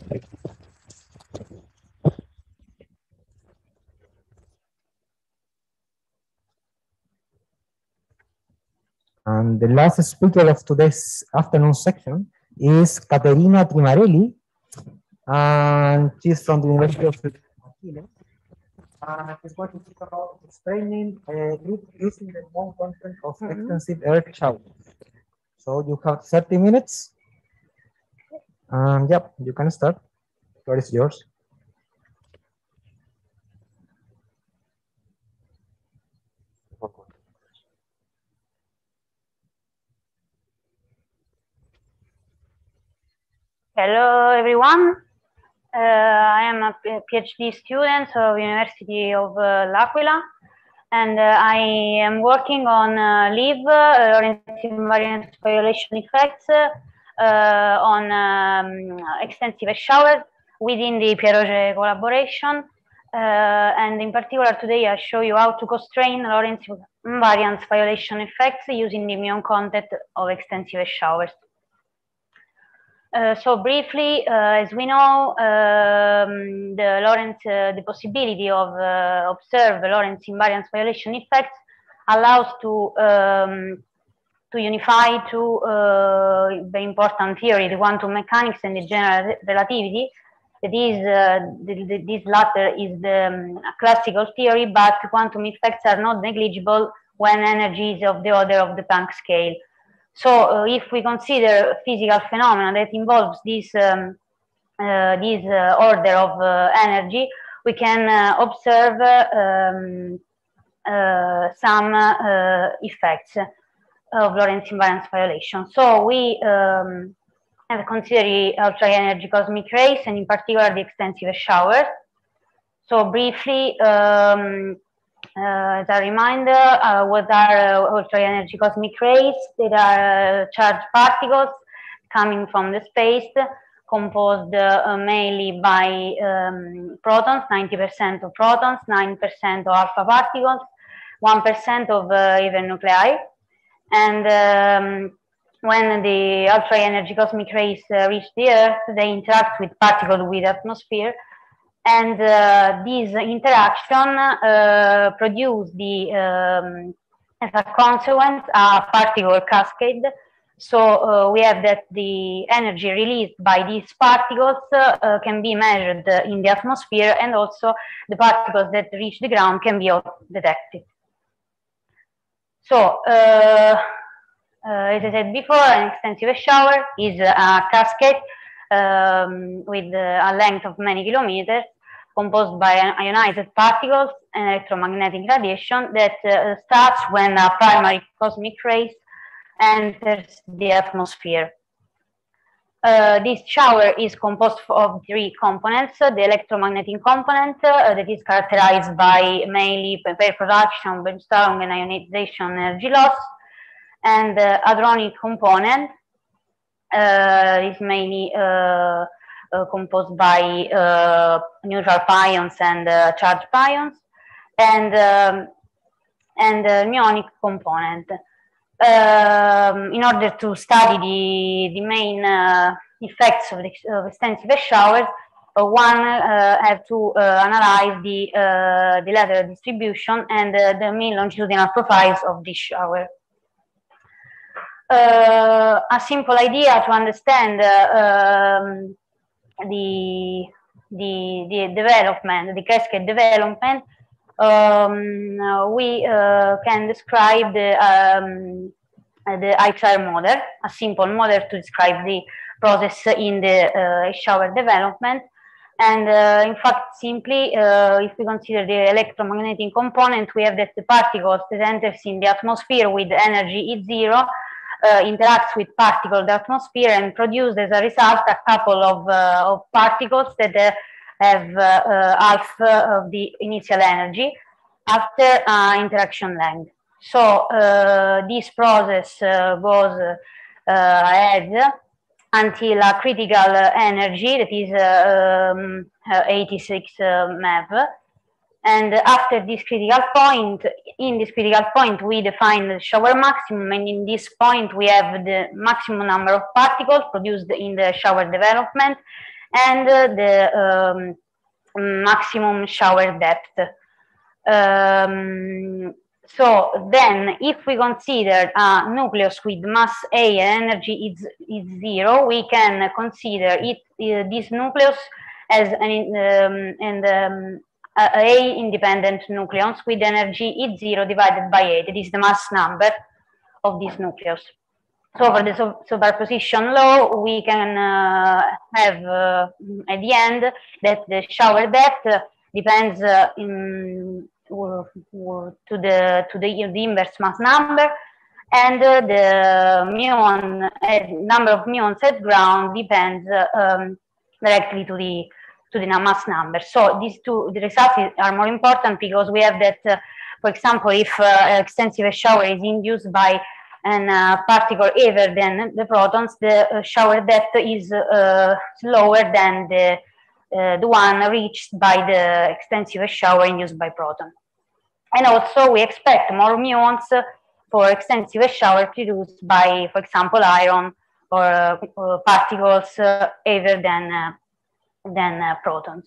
And the last speaker of today's afternoon section is Caterina Trimarelli, and she's from the University of Chile. And she's going to talk about explaining uh, using the known content of extensive Earth showers. So you have thirty minutes, and yep, you can start. The floor is yours. Hello, everyone. Uh, I am a PhD student of University of uh, L'Aquila, and uh, I am working on uh, LIV, uh, lorentz invariant violation effects, uh, on um, extensive showers within the Pieroget collaboration. Uh, and in particular, today I show you how to constrain Lorentz invariance violation effects using the muon content of extensive showers. Uh, so briefly, uh, as we know, um, the Lorentz, uh, the possibility of uh, observe Lorentz invariance violation effects allows to um, to unify two uh, very important theory, the quantum mechanics and the general relativity. That is, uh, the, the, this latter is the um, classical theory, but quantum effects are not negligible when energy is of the order of the Planck scale. So uh, if we consider physical phenomena that involves this, um, uh, this uh, order of uh, energy, we can uh, observe uh, um, uh, some uh, effects of Lorentz invariance violation. So we um, have considered ultra energy cosmic rays and in particular the extensive showers. So briefly, um, uh, as a reminder, uh, what are uh, ultra energy cosmic rays? They are uh, charged particles coming from the space, composed uh, mainly by um, protons, ninety percent of protons, nine percent of alpha particles, one percent of uh, even nuclei. And um, when the ultra energy cosmic rays uh, reach the Earth, they interact with particles with atmosphere, and uh, this interaction uh, produce the, um, as a consequence, a particle cascade. So uh, we have that the energy released by these particles uh, can be measured in the atmosphere, and also the particles that reach the ground can be detected. So, uh, uh, as I said before, an extensive shower is a cascade um, with a length of many kilometers, composed by ionized particles and electromagnetic radiation that uh, starts when a primary cosmic ray enters the atmosphere. Uh, this shower is composed of three components. The electromagnetic component uh, that is characterized by mainly pair production, Bremsstrahlung, and ionization energy loss, and the hadronic component uh, is mainly uh, uh, composed by uh, neutral pions and uh, charged pions, and um, and the muonic component. Um, in order to study the, the main uh, effects of, the, of extensive showers, uh, one uh, have to uh, analyze the, uh, the lateral distribution and uh, the mean longitudinal profiles of this shower. Uh, a simple idea to understand uh, um, the, the, the development, the cascade development, Um, uh, we uh, can describe the, um, uh, the I C R model, a simple model to describe the process in the uh, shower development. And uh, in fact, simply, uh, if we consider the electromagnetic component, we have that the particles that enters in the atmosphere with energy E zero uh, interacts with particles of the atmosphere and produce as a result a couple of, uh, of particles that uh, have uh, uh, half uh, of the initial energy after uh, interaction length. So uh, this process uh, goes uh, ahead until a critical uh, energy that is uh, um, uh, eighty-six uh, MeV. And after this critical point, in this critical point, we define the shower maximum, and in this point, we have the maximum number of particles produced in the shower development, and uh, the um, maximum shower depth. Um, so then, if we consider a nucleus with mass A and energy is, is zero, we can consider it uh, this nucleus as an um, and um, A independent nucleons with energy E zero divided by A. That is the mass number of this nucleus. So for the superposition law, we can uh, have uh, at the end that the shower depth uh, depends uh, in, uh, to the to the, the inverse mass number, and uh, the muon uh, number of muons at ground depends uh, um, directly to the to the mass number. So these two the results are more important because we have that, uh, for example, if uh, extensive shower is induced by and a particle heavier than the protons, the uh, shower depth is uh, slower than the, uh, the one reached by the extensive shower induced by proton. And also we expect more muons for extensive shower produced by, for example, iron or uh, particles uh, heavier than, uh, than uh, protons.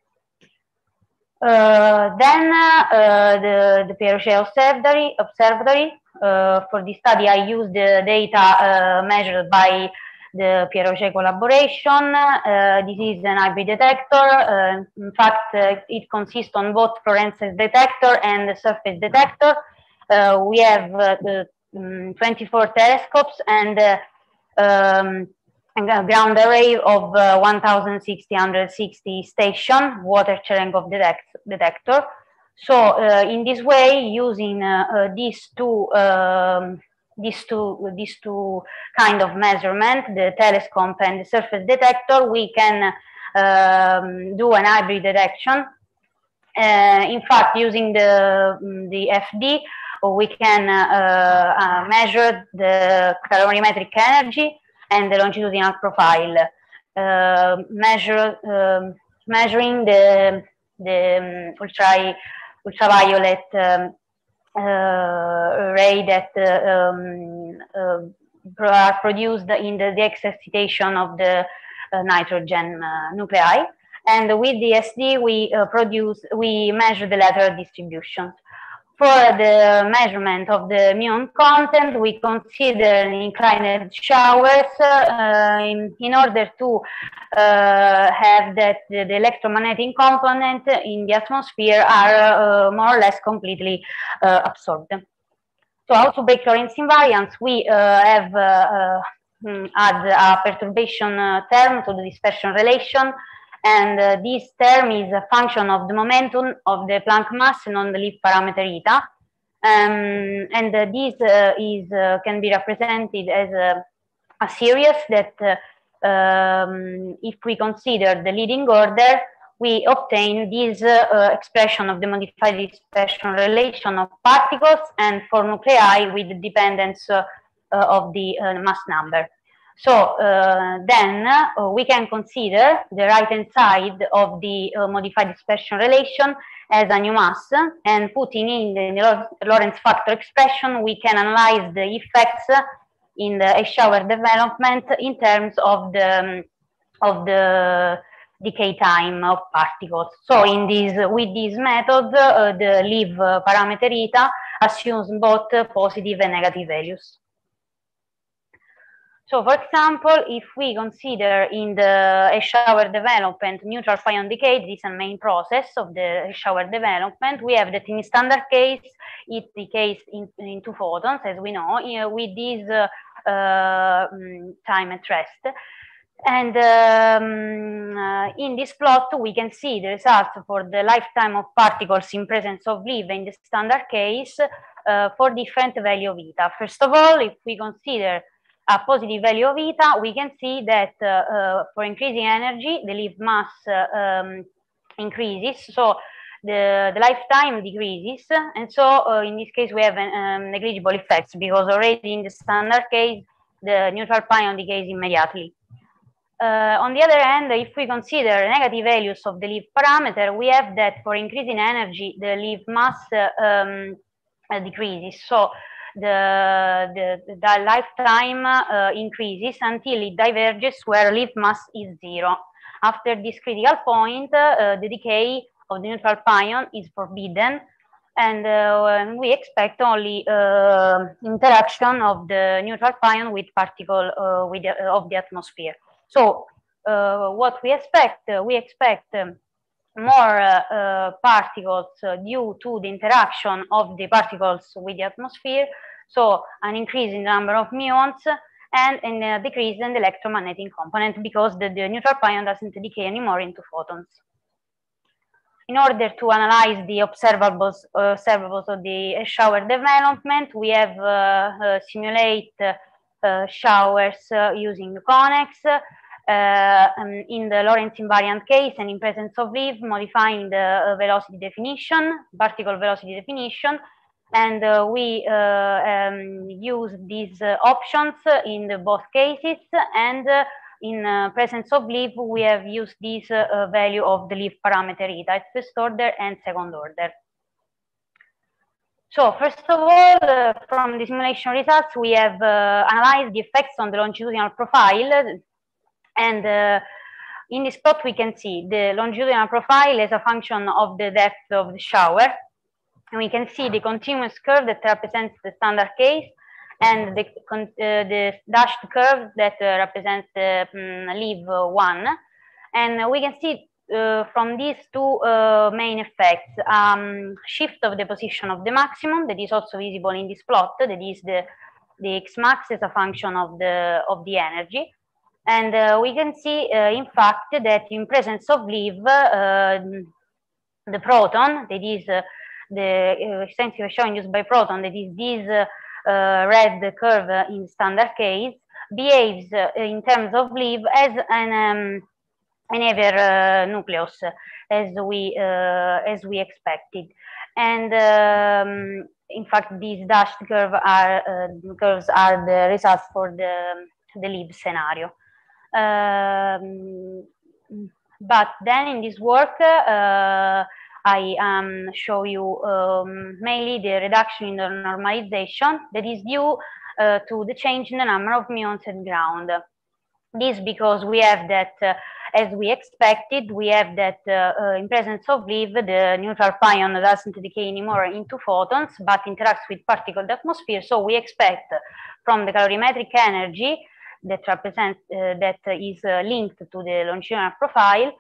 Uh, then uh, the, the Piaget Observatory, observatory uh, for this study I used the data uh, measured by the Piaget collaboration. Uh, this is an hybrid detector. Uh, in fact, uh, it consists on both fluorescence detector and the surface detector. Uh, we have uh, the um, twenty-four telescopes and uh, um, a ground array of uh, one thousand six hundred sixty station water Cherenkov detect detector. So uh, in this way, using uh, uh, these two um, these two these two kind of measurement, the telescope and the surface detector, we can um, do an hybrid detection. Uh, in fact, using the the F D, we can uh, uh, measure the calorimetric energy and the longitudinal profile, uh, measure um, measuring the the um, ultra ultraviolet um, uh, ray that uh, um, uh, are produced in the, the excitation of the uh, nitrogen uh, nuclei. And with the S D, we uh, produce we measure the lateral distribution. For the measurement of the muon content, we consider inclined showers uh, in, in order to uh, have that the, the electromagnetic component in the atmosphere are uh, more or less completely uh, absorbed. So how to break Lorentz invariance? We uh, have uh, uh, add a perturbation uh, term to the dispersion relation. And uh, this term is a function of the momentum of the Planck mass on the Leaf parameter eta. Um, and uh, this uh, is, uh, can be represented as a, a series that uh, um, if we consider the leading order, we obtain this uh, uh, expression of the modified dispersion relation of particles and for nuclei with the dependence uh, uh, of the uh, mass number. So uh, then uh, we can consider the right-hand side of the uh, modified dispersion relation as a new mass, and putting in the Lorentz factor expression, we can analyze the effects in the shower development in terms of the um, of the decay time of particles. So in this with this method, uh, the Leaf parameter eta assumes both positive and negative values. So, for example, if we consider in the shower development neutral pion decay, this is a main process of the shower development. We have that in standard case, it decays in, into photons, as we know, you know with this uh, uh, time at rest. And um, uh, in this plot, we can see the results for the lifetime of particles in presence of Leaf in the standard case uh, for different value of eta. First of all, if we consider a positive value of eta, we can see that uh, uh, for increasing energy, the Leaf mass uh, um, increases, so the, the lifetime decreases, and so uh, in this case we have um, negligible effects because already in the standard case, the neutral pion decays immediately. Uh, on the other hand, if we consider negative values of the Leaf parameter, we have that for increasing energy, the Leaf mass uh, um, uh, decreases. So The, the, the lifetime uh, increases until it diverges where Leaf mass is zero. After this critical point, uh, the decay of the neutral pion is forbidden, and uh, we expect only uh, interaction of the neutral pion with particle uh, with the, uh, of the atmosphere. So uh, what we expect, uh, we expect um, more uh, uh, particles uh, due to the interaction of the particles with the atmosphere, so an increase in the number of muons and in a decrease in the electromagnetic component because the, the neutral pion doesn't decay anymore into photons. In order to analyze the observables, uh, observables of the shower development, we have uh, uh, simulate uh, showers uh, using CONEX. Uh, um, in the Lorentz invariant case and in presence of Leaf, modifying the uh, velocity definition, particle velocity definition, And uh, we uh, um, use these uh, options in the both cases, and uh, in uh, presence of leaf, we have used this uh, value of the leaf parameter eta at first order and second order. So first of all, uh, from the simulation results, we have uh, analyzed the effects on the longitudinal profile, and uh, in this plot we can see the longitudinal profile as a function of the depth of the shower. And we can see the continuous curve that represents the standard case, and the, uh, the dashed curve that uh, represents the um, leaf one. And we can see uh, from these two uh, main effects, um, shift of the position of the maximum that is also visible in this plot, that is the, the X max as a function of the, of the energy. And uh, we can see, uh, in fact, that in presence of leaf, uh, the proton, that is uh, the uh, extensive show induced by proton, that is this uh, uh, red curve uh, in standard case, behaves uh, in terms of leaf as an um, an ever uh, nucleus, as we uh, as we expected. And um, in fact, these dashed curve are uh, curves are the results for the the leaf scenario. Um, but then in this work, uh, I um, show you um, mainly the reduction in the normalization that is due uh, to the change in the number of muons at ground. This because we have that, uh, as we expected, we have that uh, uh, in presence of leaf, the neutral pion doesn't decay anymore into photons, but interacts with particles of the atmosphere. So we expect from the calorimetric energy that represents, uh, that is uh, linked to the longitudinal profile,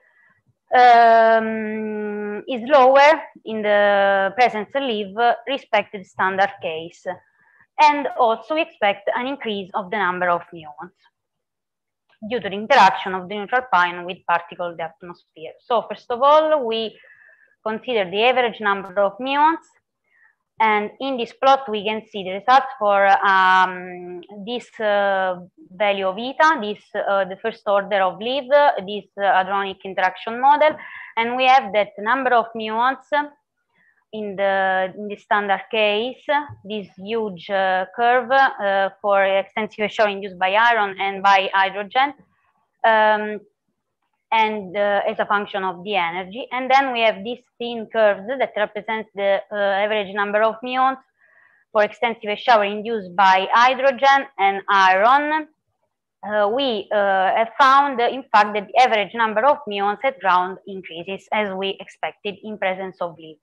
um, is lower in the presence of leaf respect to the standard case. And also we expect an increase of the number of muons due to the interaction of the neutral pion with particles of the atmosphere. So first of all, we consider the average number of muons, and in this plot we can see the results for um, this uh, value of eta, this uh, the first order of leaf, this uh, hadronic interaction model, and we have that number of muons in the, in the standard case, this huge uh, curve uh, for extensive show induced by iron and by hydrogen, um, and uh, as a function of the energy. And then we have these thin curves that represents the uh, average number of muons for extensive shower induced by hydrogen and iron. Uh, we uh, have found, uh, in fact, that the average number of muons at ground increases as we expected in presence of leaf.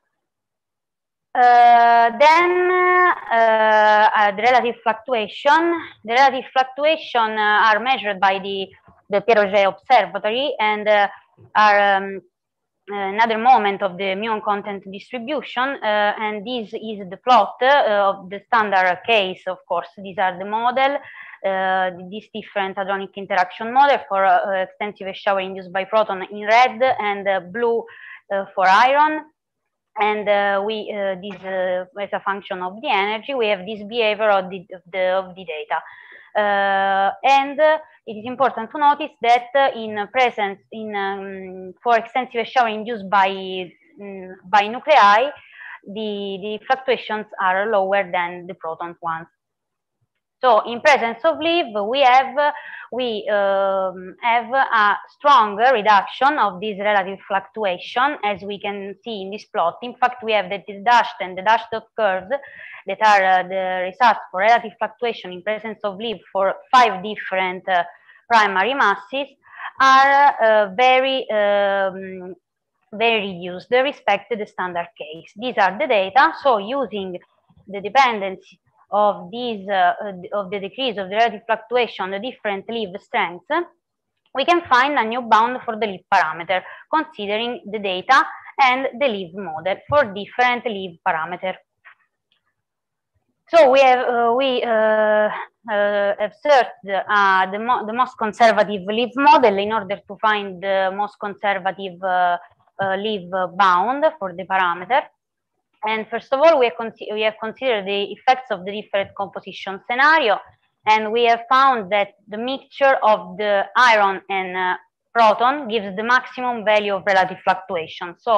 Uh, then uh, uh, the relative fluctuation. The relative fluctuation uh, are measured by the, the Pierre Auger Observatory, and uh, are um, another moment of the muon content distribution. Uh, and this is the plot uh, of the standard case, of course. These are the model, uh, these different hadronic interaction model for uh, extensive shower induced by proton in red, and uh, blue uh, for iron. And uh, we uh, this uh, as a function of the energy, we have this behavior of the of the, of the data. Uh, and uh, it is important to notice that uh, in presence in um, for extensive shower induced by um, by nuclei, the the fluctuations are lower than the proton ones. So in presence of leaf, we have we um, have a stronger reduction of this relative fluctuation, as we can see in this plot. In fact, we have that the dashed and the dashed dot curves that are uh, the results for relative fluctuation in presence of leaf for five different uh, primary masses are uh, very um, very reduced with respect to the standard case. These are the data. So using the dependency of these uh, of the decrease of the relative fluctuation, the different leaf strengths, we can find a new bound for the leaf parameter, considering the data and the leaf model for different leaf parameter. So we have uh, we uh, uh, have searched uh, the, mo the most conservative leaf model in order to find the most conservative uh, uh, leaf bound for the parameter. And first of all, we have, we have considered the effects of the different composition scenario, and we have found that the mixture of the iron and uh, proton gives the maximum value of relative fluctuation. So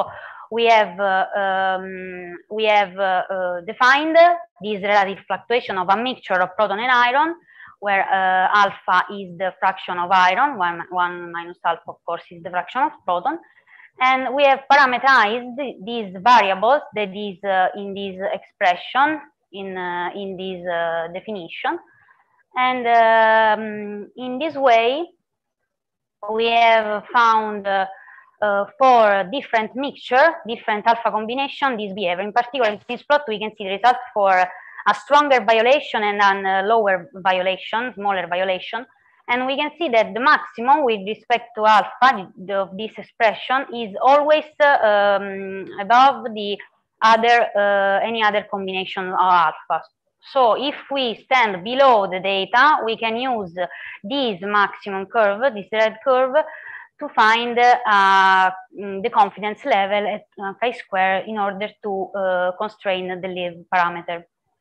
we have uh, um, we have uh, uh, defined this relative fluctuation of a mixture of proton and iron, where uh, alpha is the fraction of iron, one, one minus alpha, of course, is the fraction of proton. And we have parameterized these variables that is uh, in this expression, in, uh, in this uh, definition. And um, in this way, we have found uh, uh, for different mixture, different alpha combination, this behavior. In particular, in this plot, we can see the result for a stronger violation and a lower violation, smaller violation. And we can see that the maximum with respect to alpha of this expression is always uh, um, above the other, uh, any other combination of alpha. So if we stand below the data, we can use this maximum curve, this red curve, to find uh, the confidence level at uh, chi-square in order to uh, constrain the Leaf parameter.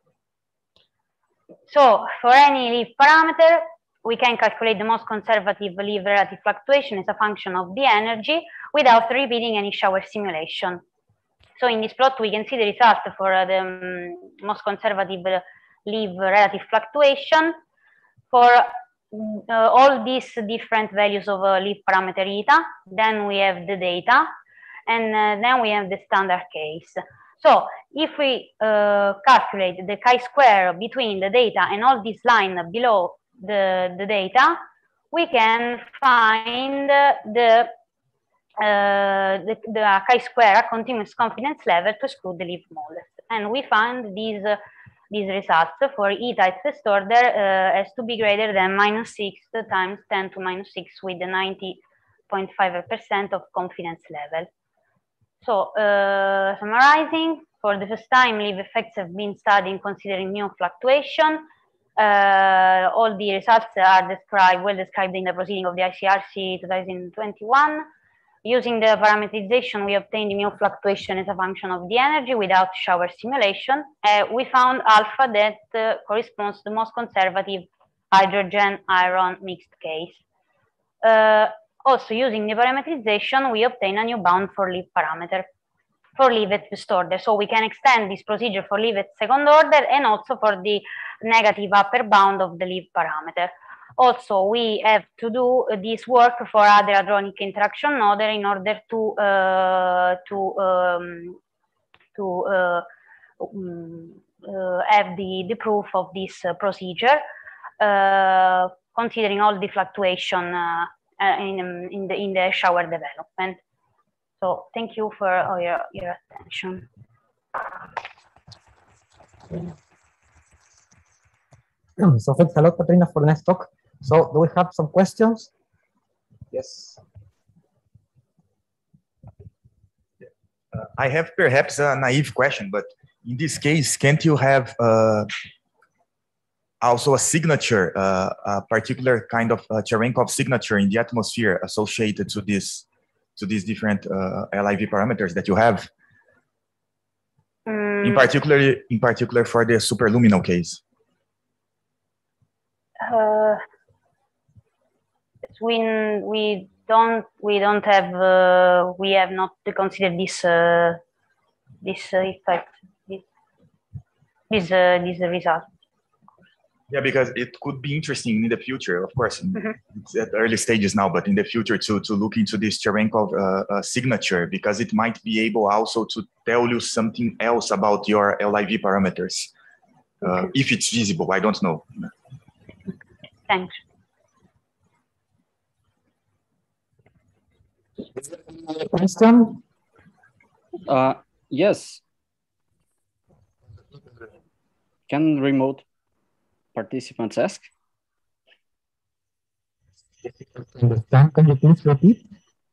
So for any Leaf parameter, we can calculate the most conservative Leaf relative fluctuation as a function of the energy without repeating any shower simulation. So in this plot, we can see the result for uh, the um, most conservative Leaf relative fluctuation for uh, all these different values of uh, Leaf parameter eta. Then we have the data, and uh, then we have the standard case. So if we uh, calculate the chi-square between the data and all this line below the, the data, we can find the Uh, the, the chi-square continuous confidence level to exclude the Leaf models. And we find these, uh, these results for eta at first order uh, as to be greater than minus six times ten to minus six with the ninety point five percent of confidence level. So uh, summarizing, for the first time, Leaf effects have been studied considering mu fluctuation. Uh, all the results are described, well described in the proceeding of the I C R C twenty twenty-one. Using the parameterization, we obtained the mu fluctuation as a function of the energy without shower simulation. Uh, we found alpha that uh, corresponds to the most conservative hydrogen-iron mixed case. Uh, also, using the parameterization, we obtain a new bound for Leaf parameter, for Leaf at first order. So we can extend this procedure for Leaf at second order and also for the negative upper bound of the Leaf parameter. Also, we have to do this work for other hadronic interaction model in order to uh, to um, to uh, um, uh, have the the proof of this uh, procedure, uh, considering all the fluctuation uh, in in the in the shower development. So, thank you for all your your attention. So thanks a lot, Katrina, for the next talk. So do we have some questions? Yes. Uh, I have perhaps a naive question, but in this case, can't you have uh, also a signature, uh, a particular kind of uh, Cherenkov signature in the atmosphere associated to this, to these different uh, L I V parameters that you have? Mm. In particular, in particular for the superluminal case. Uh, we we don't we don't have uh, we have not considered this uh, this uh, effect this this uh, this result. Yeah, because it could be interesting in the future, of course. Mm-hmm. It's at early stages now, but in the future to to look into this Cherenkov uh, uh, signature, because it might be able also to tell you something else about your L I V parameters, uh, okay. If it's visible. I don't know. Thanks. Question? Uh, yes. Can remote participants ask? Understand? Can you please repeat?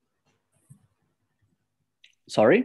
Sorry?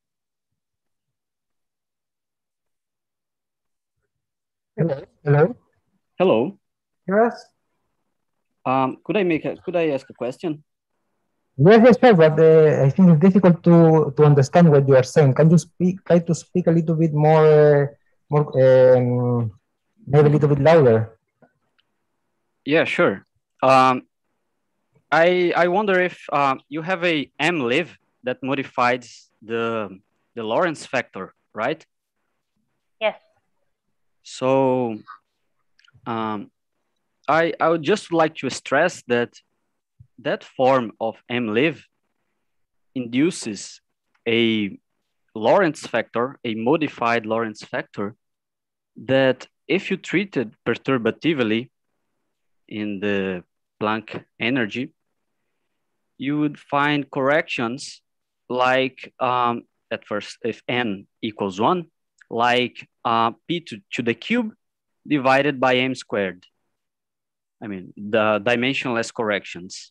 Hello. Hello. Hello. Yes. Um, could I make a, could I ask a question? Yes, yes, sir, but uh, I think it's difficult to to understand what you are saying. Can you speak? Try to speak a little bit more, uh, more, um, maybe a little bit louder. Yeah, sure. Um, I I wonder if um, you have a M L I V that modifies the, the Lorentz factor, right? Yes. So um, I, I would just like to stress that that form of mLive induces a Lorentz factor, a modified Lorentz factor, that if you treat it perturbatively in the Planck energy, you would find corrections like um, at first, if n equals one, like uh, p to, to the cube divided by m squared. I mean, the dimensionless corrections.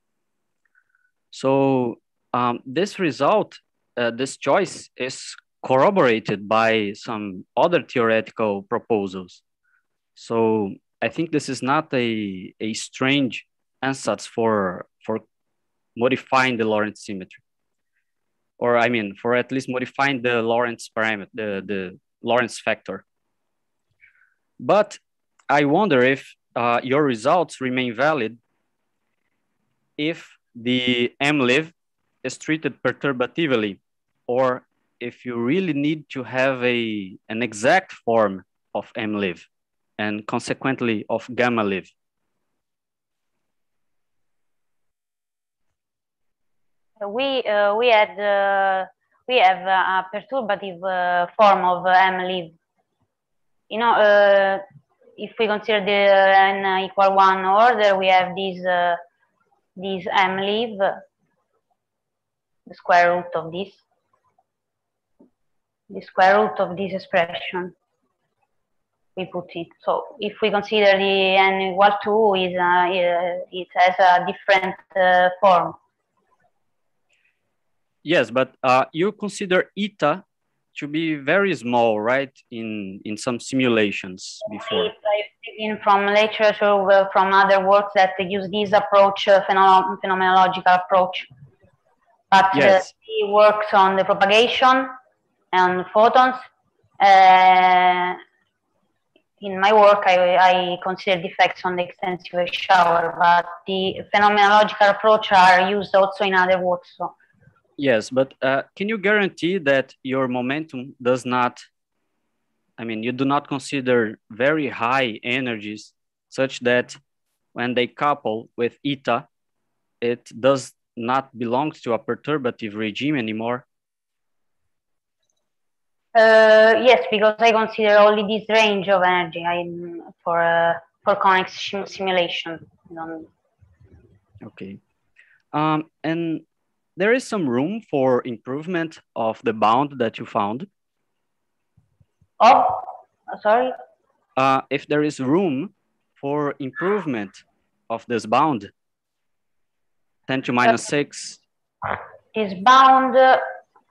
So um, this result, uh, this choice is corroborated by some other theoretical proposals. So I think this is not a, a strange ansatz for, for modifying the Lorentz symmetry. Or I mean, for at least modifying the Lorentz parameter, the, the Lorentz factor. But I wonder if uh, your results remain valid if the mLive is treated perturbatively, or if you really need to have a, an exact form of mLive and consequently of gamma-live. We uh, we had uh, we have a perturbative uh, form of uh, mLive. You know, uh, if we consider the n equal one order, we have this uh, this mLive, the square root of this, the square root of this expression. We put it. So if we consider the n equal two, is uh, it has a different uh, form. Yes, but uh, you consider eta to be very small, right? In in some simulations before. I've taken from literature, from other works that use this approach, uh, pheno phenomenological approach. But yes. uh, he works on the propagation and photons. Uh, in my work, I, I consider the effects on the extensive shower, but the phenomenological approach are used also in other works. So. Yes, but uh, can you guarantee that your momentum does not, I mean, you do not consider very high energies such that when they couple with eta, it does not belong to a perturbative regime anymore? Uh, yes, because I consider only this range of energy I, for, uh, for convex simulation. Okay. Um, and there is some room for improvement of the bound that you found. Oh, sorry? Uh, if there is room for improvement of this bound, ten to minus uh, six. This bound, uh,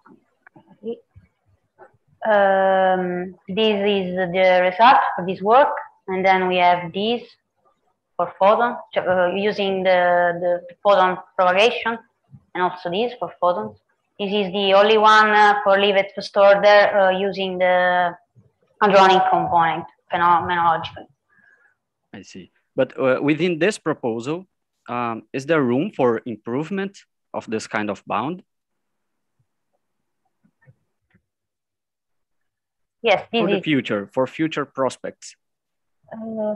um, this is the result of this work, and then we have this for photon, uh, using the, the photon propagation. And also this for photons. This is the only one uh, for leave at first order uh, using the hadronic component phenomenologically. I see. But uh, within this proposal, um, is there room for improvement of this kind of bound? Yes, this for the is, future, for future prospects. Uh,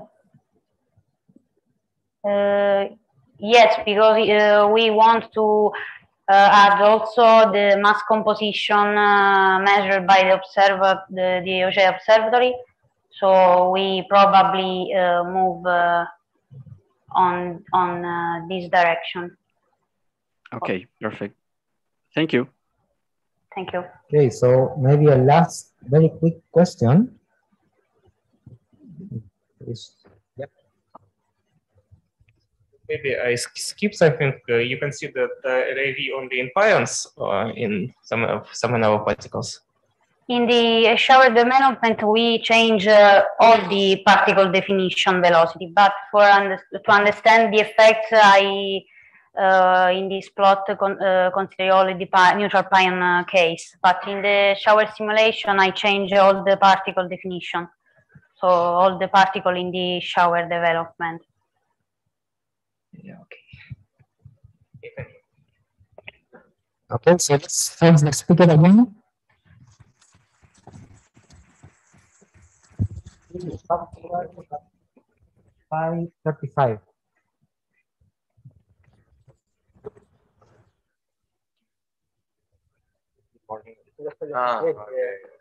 uh, yes, because uh, we want to uh, add also the mass composition uh, measured by the observer, the, the Auger Observatory. So we probably uh, move uh, on on uh, this direction. Okay, perfect. Thank you. Thank you. Okay, so maybe a last very quick question. Please. Yep. Maybe I skip something. Uh, you can see that uh, R V only in pions or in some of some of our particles. In the shower development, we change uh, all the particle definition velocity, but for under to understand the effects, I uh, in this plot con uh, consider only the pi neutral pion uh, case. But in the shower simulation, I change all the particle definition, so all the particle in the shower development. Yeah. Okay. Okay, so let's thank the speaker again. five thirty-five. Ah, okay.